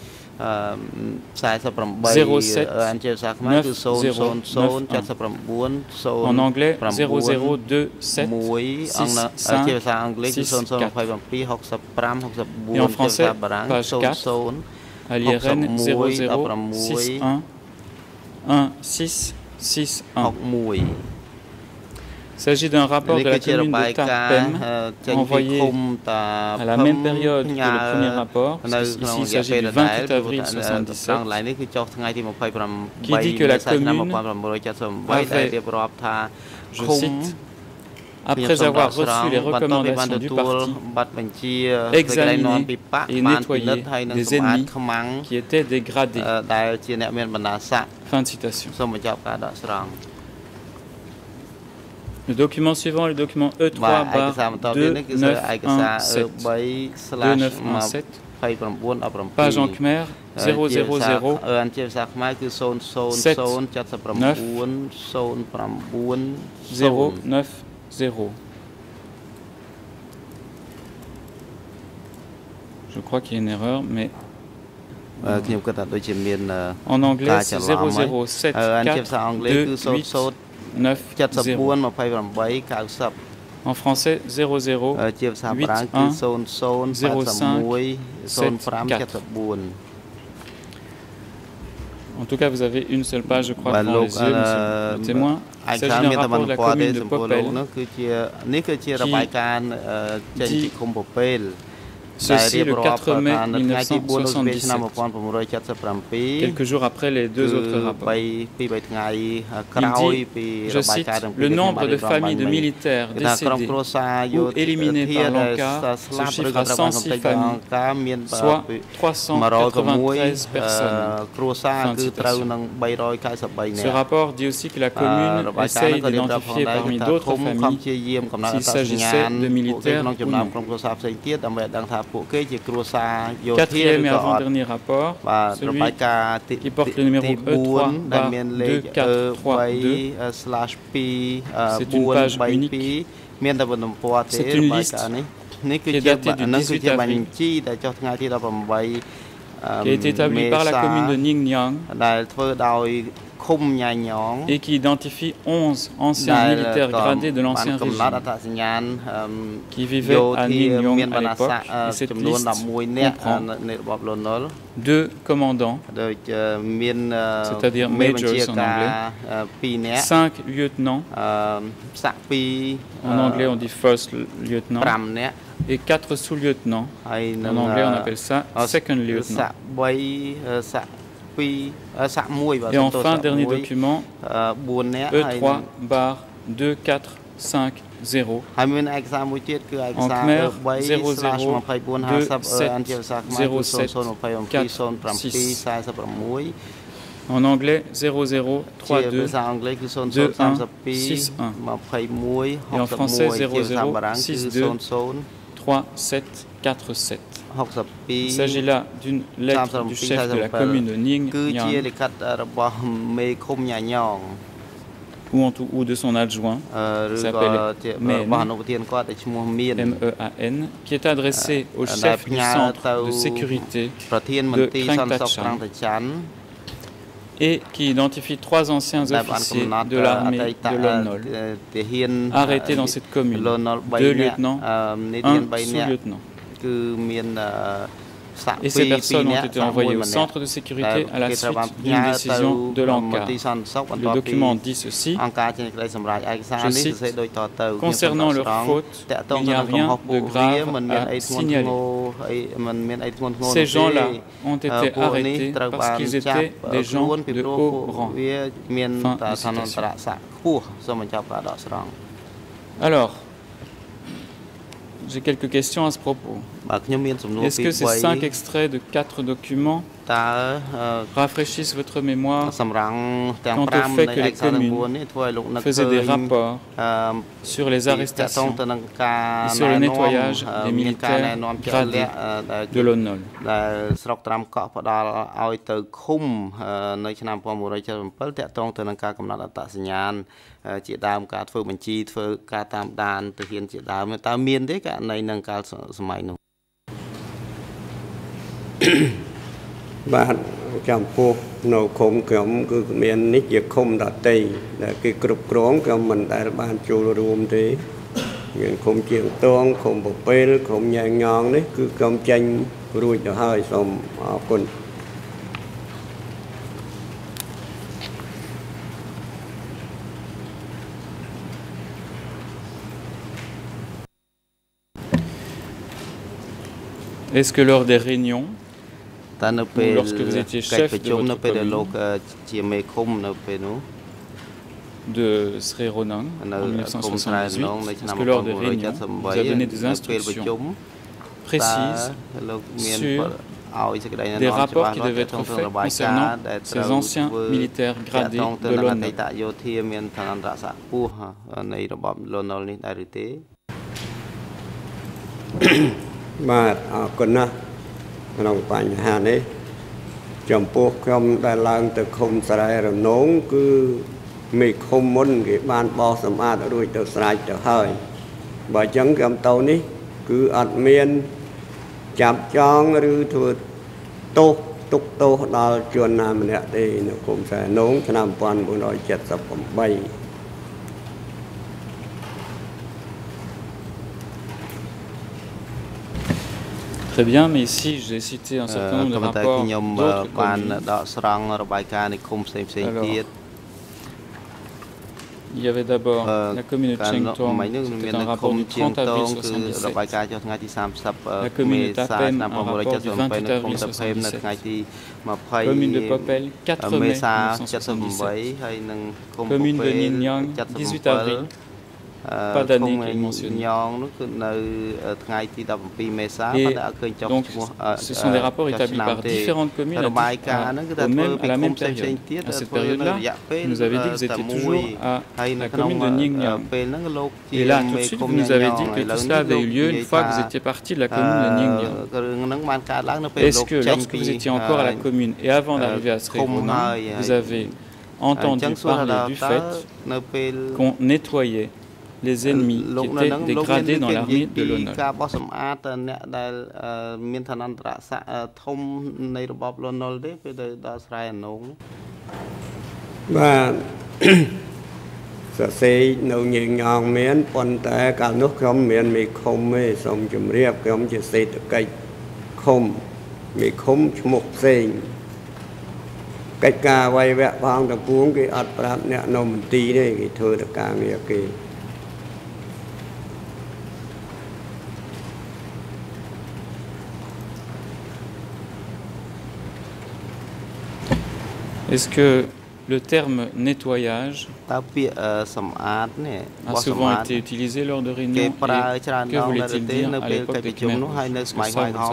zéro sept neuf zéro neuf un. En anglais, zéro zéro deux sept six cinq six quatre. Et en français, page quatre, à l'I R N zéro zéro six un un six six un. Il s'agit d'un rapport de la commune de Tarpem envoyé à la même période que le premier rapport, parce qu'ici il s'agit du vingt-huit avril mille neuf cent soixante-dix-sept, qui dit que la commune avait, je cite, après avoir reçu les recommandations du parti, examiné et nettoyé des ennemis qui étaient dégradés. Fin de citation. Le document suivant, le document E trois barre deux neuf un sept, deux neuf un sept, page en khmer zéro zéro zéro sept neuf zéro neuf zéro. Je crois qu'il y a une erreur, mais en anglais c'est zéro zéro sept quatre deux huit neuf zéro. En français, zéro zéro huit un zéro cinq sept quatre. En tout cas, vous avez une seule page, je crois, devant les yeux, monsieur le témoin. Il s'agit d'un rapport de la commune de Popel qui dit Ceci le quatre mai mille neuf cent soixante-dix-sept, quelques jours après les deux autres rapports. Il dit, je cite, le nombre de familles de militaires décédés ou éliminés par l'A N C A se chiffre à cent six familles, soit trois cent quatre-vingt-treize personnes. Fin de citation. Ce rapport dit aussi que la commune essaye d'identifier parmi d'autres familles s'il s'agissait de militaires ou non. Quatrième et avant-dernier rapport, celui qui porte le numéro E trois deux quatre trois deux, c'est une page unique, c'est une liste qui est datée du dix-huit avril, qui a été établie par la commune de Ninh Niang et qui identifie onze anciens militaires gradés de l'ancien régime qui vivaient à Ninh Niang à l'époque. Et cette liste comprend deux commandants, c'est-à-dire majors en anglais, cinq lieutenants, en anglais on dit first lieutenant, et quatre sous-lieutenants, en anglais on appelle ça second lieutenant. Et enfin, dernier document, E trois deux quatre cinq zéro, en Khmer zéro zéro deux sept zéro sept quatre six, en anglais zéro zéro trois deux deux un six un, et en français zéro zéro six deux trois sept quatre sept. Il s'agit là d'une lettre du chef de la commune de Ninh Niang ou, en tout, ou de son adjoint, qui s'appelle Men, M E A N, qui est adressé au chef du centre de sécurité de Kreng Tachan et qui identifie trois anciens officiers de l'armée de Lon Nol arrêtés dans cette commune, deux lieutenants, un sous-lieutenant. Et ces personnes ont été envoyées au centre de sécurité à la suite d'une décision de l'A N C A. Le document dit ceci, je cite, concernant leur faute, il n'y a rien de grave à signaler. Ces gens-là ont été arrêtés parce qu'ils étaient des gens de haut rang. Fin de citation. Alors, j'ai quelques questions à ce propos. Est-ce que ces cinq extraits de quatre documents rafraîchissent votre mémoire quant au fait que les communes faisaient des rapports sur les arrestations et sur le nettoyage des militaires gradés de Lon Nol? Bạn trong phố nô khủng cũng cứ miền nít việc không đặt tây là cái cục rốn của mình tại ban chu rùm thế những không chuyện toan không bộc bê không nhàng nhàng đấy cứ công tranh rồi cho hơi xong con. Est-ce que lors des réunions, ou lorsque vous étiez chef de votre commune de Sri Ronang en mille neuf cent soixante-dix-huit, est-ce que lors des réunions, vous avez donné des instructions précises sur des rapports qui devaient être faits concernant ces anciens militaires gradés de Lon Nol? បាទអរគុណណាស់ក្នុងបញ្ហានេះចំពោះខ្ញុំដែលឡើងទៅឃុំស្រែរនងគឺមេឃុំមុនគេបានបោសសម្អាតរួចទៅស្រេចទៅហើយបើអញ្ចឹងខ្ញុំទៅនេះគឺអត់មានចាប់ចងឬធ្វើទោសទុកទោសដល់ជនណាម្នាក់ទេនៅឃុំស្រែរនងឆ្នាំnineteen seventy-eight Très bien, mais ici j'ai cité un certain nombre de rapports d'autres communes. Alors, Il y avait d'abord la commune de Chengtong, c'était un rapport du trente avril soixante-dix-sept. La commune de Tapen, un rapport du vingt-huit avril soixante-dix-sept. Commune de Popel, quatre mai mille neuf cent soixante-dix-sept. Commune de Ningyan, dix-huit avril. Pas d'année qui est mentionnée. Et donc, ce sont des rapports établis par différentes communes à, à, au même, à la même période. À cette période-là, vous nous avez dit que vous étiez toujours à la commune de Ningyan. Et là, tout de suite, vous nous avez dit que tout cela avait eu lieu une fois que vous étiez parti de la commune de Ningyan. Est-ce que lorsque vous étiez encore à la commune et avant d'arriver à Srehonan, vous avez entendu parler du fait qu'on nettoyait les ennemis qui étaient dégradés dans l'armée de l'Honneur? Est-ce que le terme nettoyage a souvent été utilisé lors de réunions et que voulait-il dire à l'époque des Khmer Rouges? Est-ce que ça, vous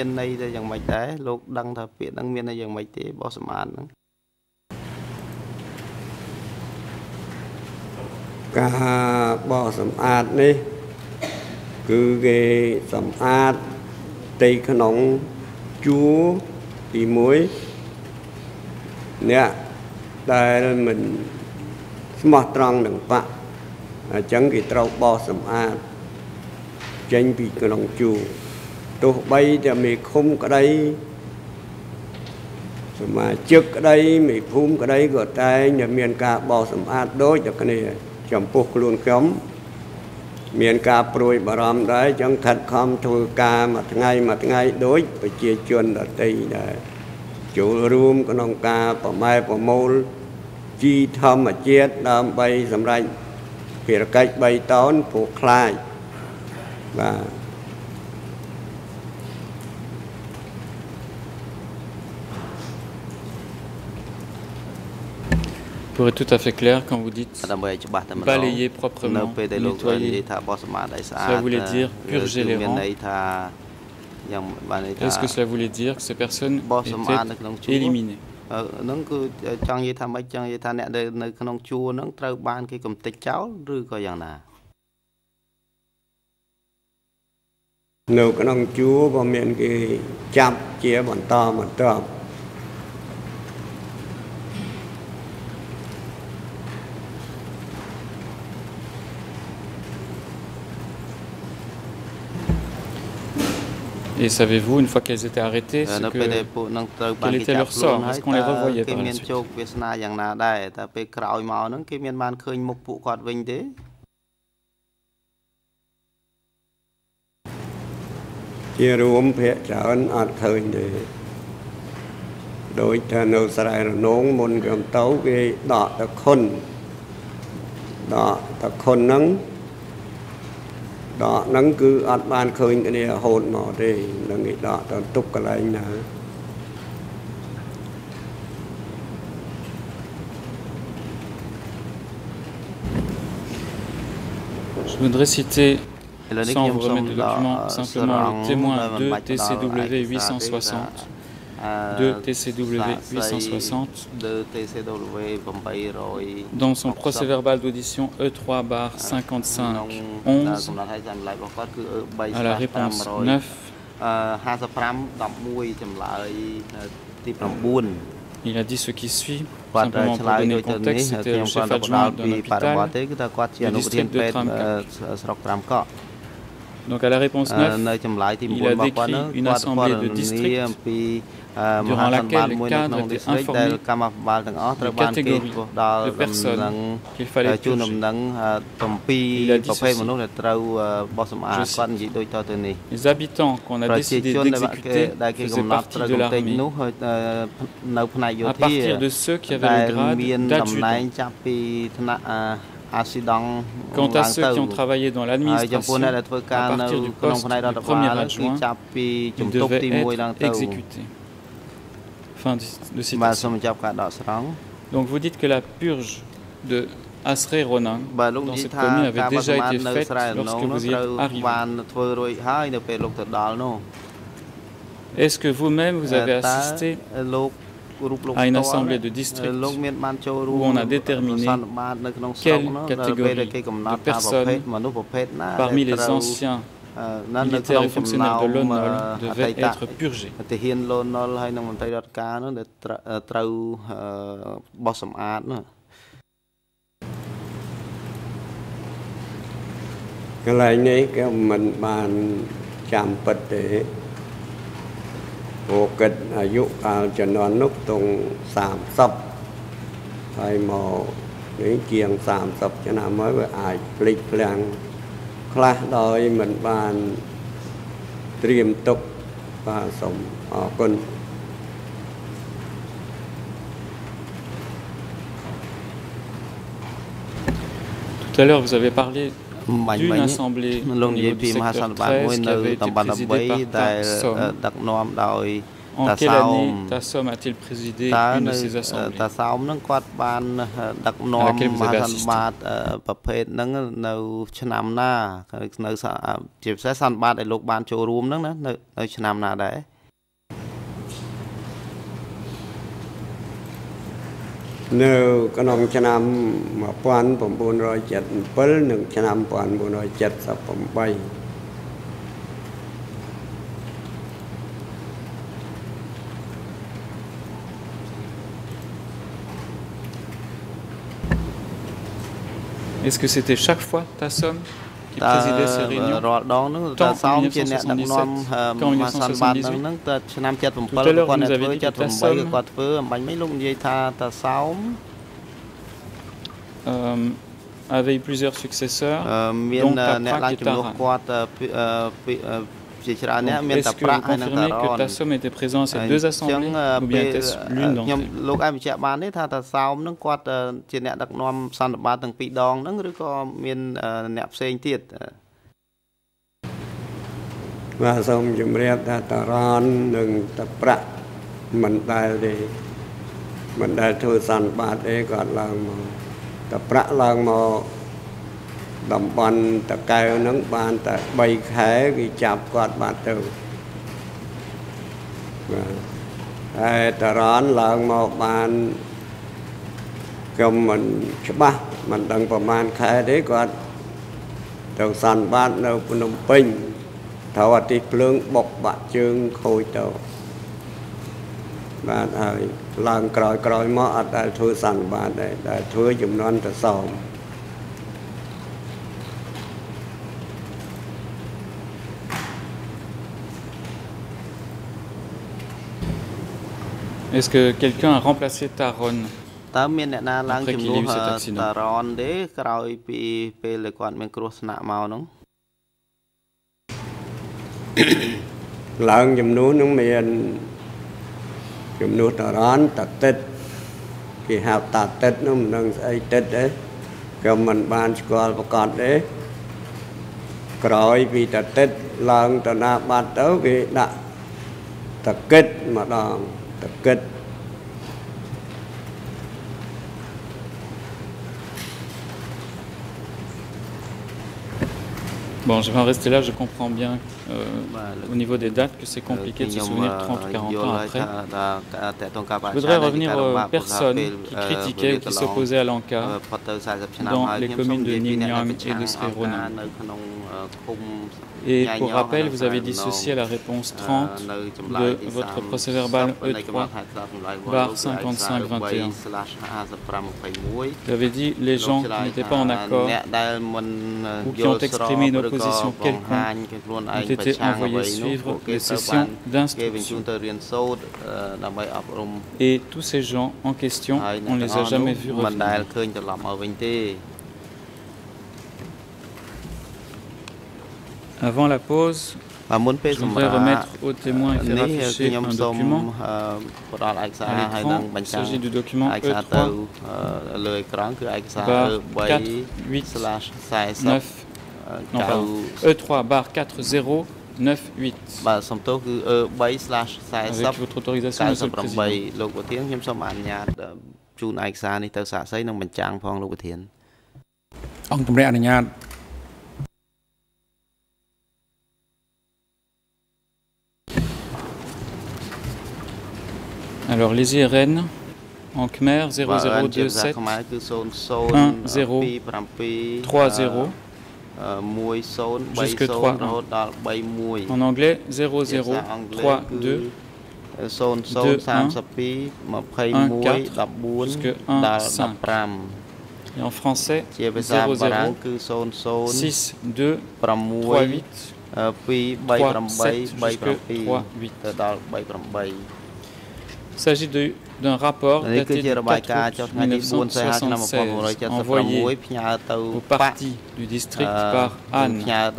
le savez? ការបោសសម្អាតនេះគឺគេសម្អាតផ្ទៃក្នុងជួរទីមួយអ្នកដែលមិនស្មោះត្រង់នឹងបកអញ្ចឹងគេត្រូវបោសសម្អាតចេញពីក្នុងជួរទោះបីតែមេឃុំក្តីសមាជិកក្តីមេភូមិក្តីក៏តែងតែមានការបោសសម្អាតដូចតែគ្នាចំពោះខ្លួនខ្ញុំមានការព្រួយបារម្ភដែរអញ្ចឹងខិតខំធ្វើការមួយថ្ងៃមួយថ្ងៃដូចប្រជាជនដទៃដែរចូលរួមក្នុងការប្រម៉ែប្រមូលជីធម្មជាតិដើម្បីសម្រេចភារកិច្ចបីតោនព្រោះខ្លាចបាទ Pour être tout à fait clair, quand vous dites balayer proprement, nettoyer, ça voulait dire purger les rangs. Est-ce que cela voulait dire que ces personnes étaient éliminées? Et savez-vous, une fois qu'elles étaient arrêtées, ce que, quel était leur sort? Est-ce qu'on les revoyait par la suite? Đó nắng cứ ăn ban khơi cái này hồn mà đây là người đó tao tục cái này nè. Je voudrais citer, sans vous remettre le document, simplement le témoin deux T C W huit cent soixante. deux T C W huit cent soixante. Dans son procès verbal d'audition E trois barre cinquante-cinq onze, à la réponse neuf, il a dit ce qui suit. Simplement pour donner le contexte, c'était le chef adjoint d'un hôpital du district de Tramka. Donc à la réponse neuf, il a décrit une assemblée de districts durant laquelle les cadres étaient informés de catégories de personnes qu'il fallait purger. Il a dit ceci, je cite, les habitants qu'on a décidé d'exécuter faisaient partie de l'armée à partir de ceux qui avaient le grade d'adjudant. Quant à ceux qui ont travaillé dans l'administration, à partir du poste du premier adjoint, ils devaient être exécutés. Fin de citation. Donc vous dites que la purge de Asrei Ronan dans cette commune avait déjà été faite lorsque vous y êtes arrivé. Est-ce que vous-même vous avez assisté à une assemblée de district où on a déterminé quelle catégorie de personnes parmi les anciens militaires et fonctionnaires de l'O N O L devaient être purgés? Ô kịch ở dụ cao cho nó nút tung sàm sập hay màu những chiềng sàm sập cho nó mới với ai lịch làng khá đôi mình bàn tiềm tục và sống ở quân. Tout à l'heure vous avez parlé d'une assemblée au niveau du secteur treize qui avait été présidée par Tassom. En quelle année Tassom a-t-il présidé une de ces assemblées à laquelle vous avez assisté? Nếu có nông cho năm mà quanผมbuồn rồi chết bớt nương cho năm quan buồn rồi chết sắpผมbay. Est-ce que c'était chaque fois Tassom qui présidait ces réunions? Tant en mille neuf cent soixante-dix-sept qu'en mille neuf cent soixante-dix-huit. Tout à l'heure, vous nous avez dit que Tassom euh, avait eu plusieurs successeurs, dont Tapra Ketara. Est-ce que vous confirmez que Tassom était présent à ces deux assemblées ou bien était-ce l'une d'entre elles? Và xong chúng ta ta ta ron đừng tập ra mình đại đi mình đại thư sản bát ấy còn là tập ra lần mà đầm bắn ta cài nắng bàn ta bay khé cái chạp quạt bàn từ và ta ron lần mà bàn cầm mình ba mình đangประมาณ khé đấy quạt từ sản bát đâu Phnom Penh thảo ở tí phương bọc bạc chương khôi tàu và lần cõi cõi mỏ ở đại thua sẵn và đại thua dùng non ta sòng. Est-ce que quelqu'un a remplacé Taron après qu'il y ait eu cet accident? Lần dùm núi nó miền dùm núi tà rán tà tích khi hạp tà tích nó mình đang xây tích đấy cầm mình bàn squal và còn đấy rồi vì tà tích lần tà nà bàn tớ vì đã tà kết mà đòn tà kết. Bon, je vais en rester là, je comprends bien euh, au niveau des dates que c'est compliqué de se souvenir trente ou quarante ans après. Je voudrais revenir aux personnes qui critiquaient ou qui s'opposaient à l'Anka dans les communes de Ningyan et de Srei Ronan. Et pour rappel, vous avez dit ceci à la réponse trente de votre procès-verbal E trois, barre cinquante-cinq vingt et un. Vous avez dit les gens qui n'étaient pas en accord ou qui ont exprimé une opposition quelconque ont été envoyés suivre les sessions d'instruction. Et tous ces gens en question, on ne les a jamais vus revenir. Avant la pause, Je voudrais remettre aux témoins et faire afficher un document à l'écran. Il s'agit du document E trois barre quatre huit neuf, non pardon, E trois barre quatre zéro neuf huit. Avec votre autorisation, Monsieur le Président. អង្គជំរះអនុញ្ញាត Alors les I R N en Khmer zéro zéro deux sept un zéro trois zéro jusque trois un. En anglais zéro zéro trois deux deux un un quatre jusque un cinq. Et en français zéro zéro six deux trois huit trois sept jusque trois huit. Il s'agit d'un rapport daté du quatre août mille neuf cent soixante-seize envoyé au parti du district par Anne,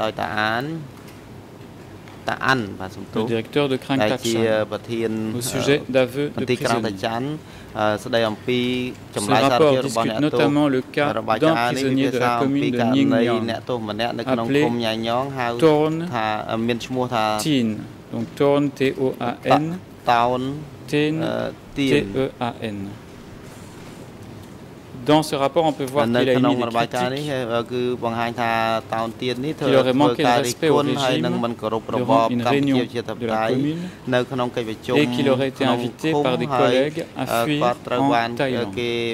le directeur de Krang Takshan, au sujet d'aveux de prisonniers. Ce rapport discute notamment le cas d'un prisonnier de la commune de Ningnyang appelé Torn Tin, donc Torn T O A N, Tin T E A N. Dans ce rapport, on peut voir qu'il a émis des critiques, qu'il aurait manqué de respect au régime durant une réunion de la commune et qu'il aurait été invité par des collègues à fuir en Thaïlande.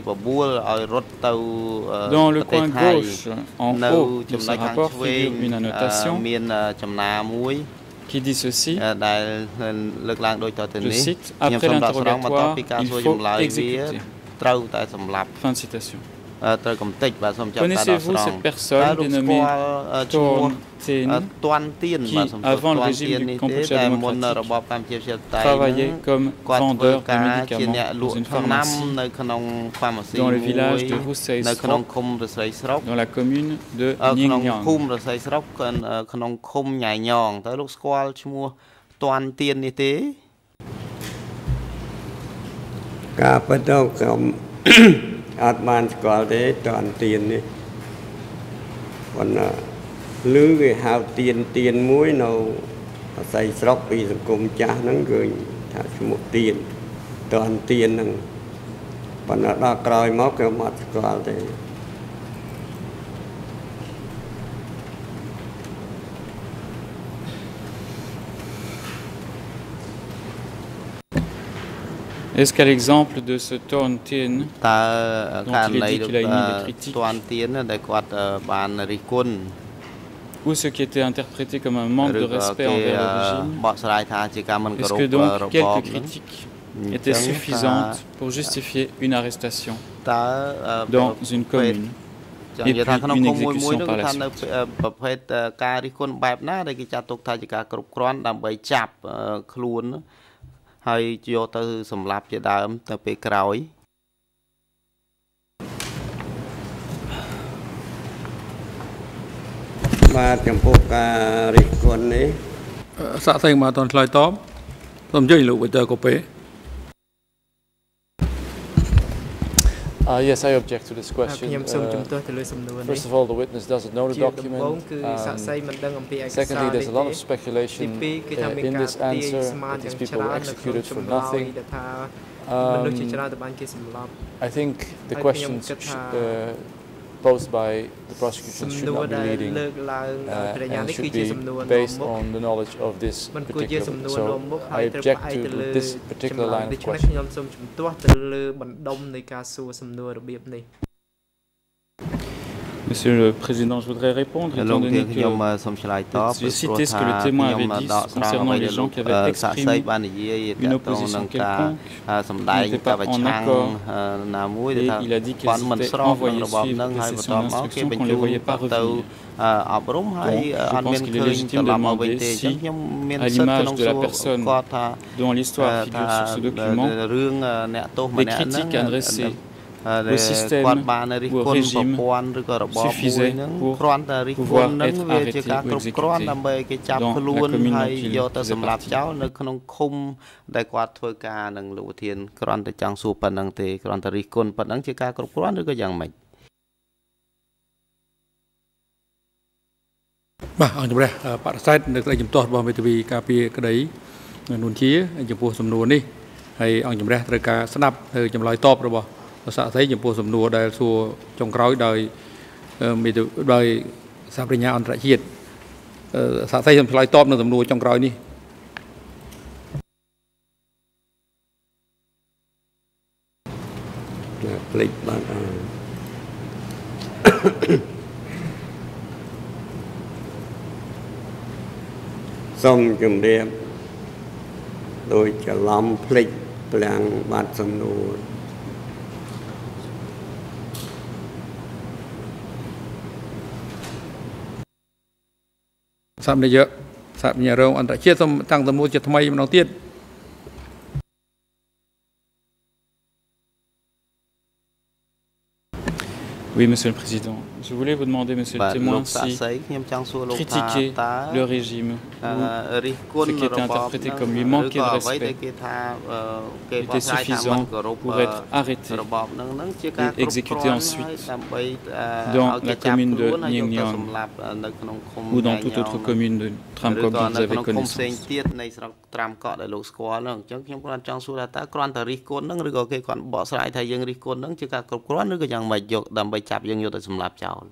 Dans le coin gauche, en haut de ce rapport, figure une annotation qui dit ceci, je cite, après l'interrogatoire, il faut exécuter. Fin de citation. Connaissez-vous cette personne dénommée Torn Tin qui, avant le régime du Kampuchea démocratique, travaillait comme vendeur de médicaments dans une pharmacie dans le village de Rusei Srok, dans la commune de Ningnyang? Át ban squal thế toàn tiền đi, còn lư cái hào tiền tiền muối nào xây sọc vì cùng cha nó gửi thả một tiền toàn tiền nè, còn nó đã còi móc cái mặt squal thế. Est-ce qu'à l'exemple de ce Torn Tin, dont il est dit qu'il a émis des critiques, ou ce qui était interprété comme un manque de respect envers le régime, est-ce que donc quelques critiques étaient suffisantes pour justifier une arrestation dans une commune et puis une exécution par la suite? ហើយយកទៅសម្លាប់ជាដើមទៅពេលក្រោយបាទចំពោះការរិះគន់នេះសាក់សែងមកអត់ឆ្លើយតបសូមអញ្ជើញលោកវិទ័យកូពេ Uh, yes, I object to this question. Uh, first of all, the witness doesn't know the document. Um, secondly, there's a lot of speculation uh, in this answer that these people were executed for nothing. Um, I think the questions uh, posed by the prosecution should not be leading uh, and should be based on the knowledge of this particular witness. So I object to this particular line of questioning. Monsieur le Président, je voudrais répondre étant donné que j'ai cité ce que le témoin avait dit concernant les gens qui avaient exprimé une opposition quelconque, qui n'étaient pas en accord, et il a dit qu'ils étaient envoyés suivre des sessions d'instruction, qu'on ne les voyait pas revenir. Bon, je pense qu'il est légitime de demander si, à l'image de la personne dont l'histoire figure sur ce document, des critiques adressées le système ou le régime suffisait pour pouvoir être arrêté ou exécuté. Donc la commune dont il faisait partie. Bah, anh chụp đây, bạn sai được lại chụp tốt vào về vì cà phê cái đấy nôn chia anh chụp po sầm nua đi, hay anh chụp đây từ cả snap từ chụp lại top rồi bỏ, sợ thấy chụp po sầm nua đây xua trong cõi đời mình từ đời sao đi nhà anh lại hiệt, sợ thấy chụp lại top nó sầm nua trong cõi đi. Lịch bạn xong chùm đẹp đôi chả lắm phịch blang bát sầm nô sạm đây giờ sạm nhà rồng anh đã chết xong tăng tầm mua chật thay mà nó tiết. Oui, Monsieur le Président. Je voulais vous demander, Monsieur le témoin, si critiquer le régime ou ce qui était interprété comme lui manquer de respect était suffisant pour être arrêté et exécuté ensuite dans la commune de Nyingnyang ou dans toute autre commune de Tramkok dont vous avez connaissance. ចាប់យើងយកទៅសម្លាប់ចោល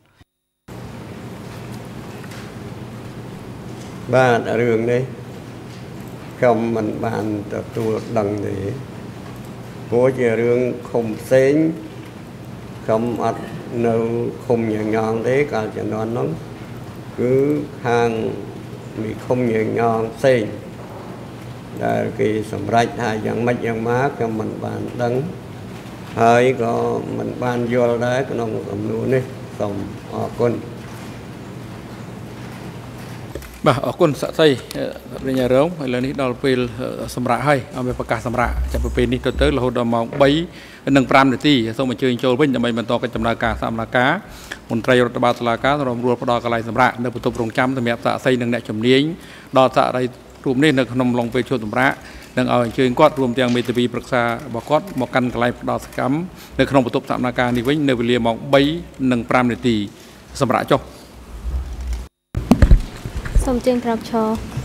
បាទរឿងនេះខ្ញុំមិនបានទទួលដឹងទេព្រោះជារឿងឃុំផ្សេងខ្ញុំអត់នៅឃុំញញងទេកាលជំនាន់នោះគឺខាងមីឃុំញញងផ្សេងដែលគេសម្រេចថាយ៉ាងម៉េចយ៉ាងម៉ាខ្ញុំមិនបានដឹងហើយក៏មិនបានយល់ដែរក្នុងសំណួរនេះសូមអរគុណបាទអរគុណសាក់សីប្រញ្ញារងឥឡូវនេះដល់ពេលសម្រាប់ហើយឲ្យប្រកាសសម្រាប់ចាប់ពីពេលនេះទៅទៅរហូតដល់ម៉ោងបីនិងប្រាំនាទីសូមអញ្ជើញចូលវិញដើម្បីបន្តកិច្ចដំណើរការសកម្មភាពមន្ត្រីរដ្ឋបាលតុលាការរំរួលផ្ដល់កន្លែងសម្រាប់នៅបន្ទប់រងចាំសម្រាប់សាក់សីនិងអ្នកជំនាញដល់សាក់រីរួមនេះនៅក្នុងឡុងពេលជួបសម្រាប់នឹងឲ្យអញ្ជើញគាត់រួមទាំងមេធាវីប្រឹក្សារបស់គាត់មកកាន់កន្លែងផ្ដល់សកម្មនៅក្នុងបន្ទប់សកម្មភាពនេះវិញនៅវេលាម៉ោងបីនិងប្រាំនាទីសម្រាប់ចុះសូមអញ្ជើញប្រាប់ឈរ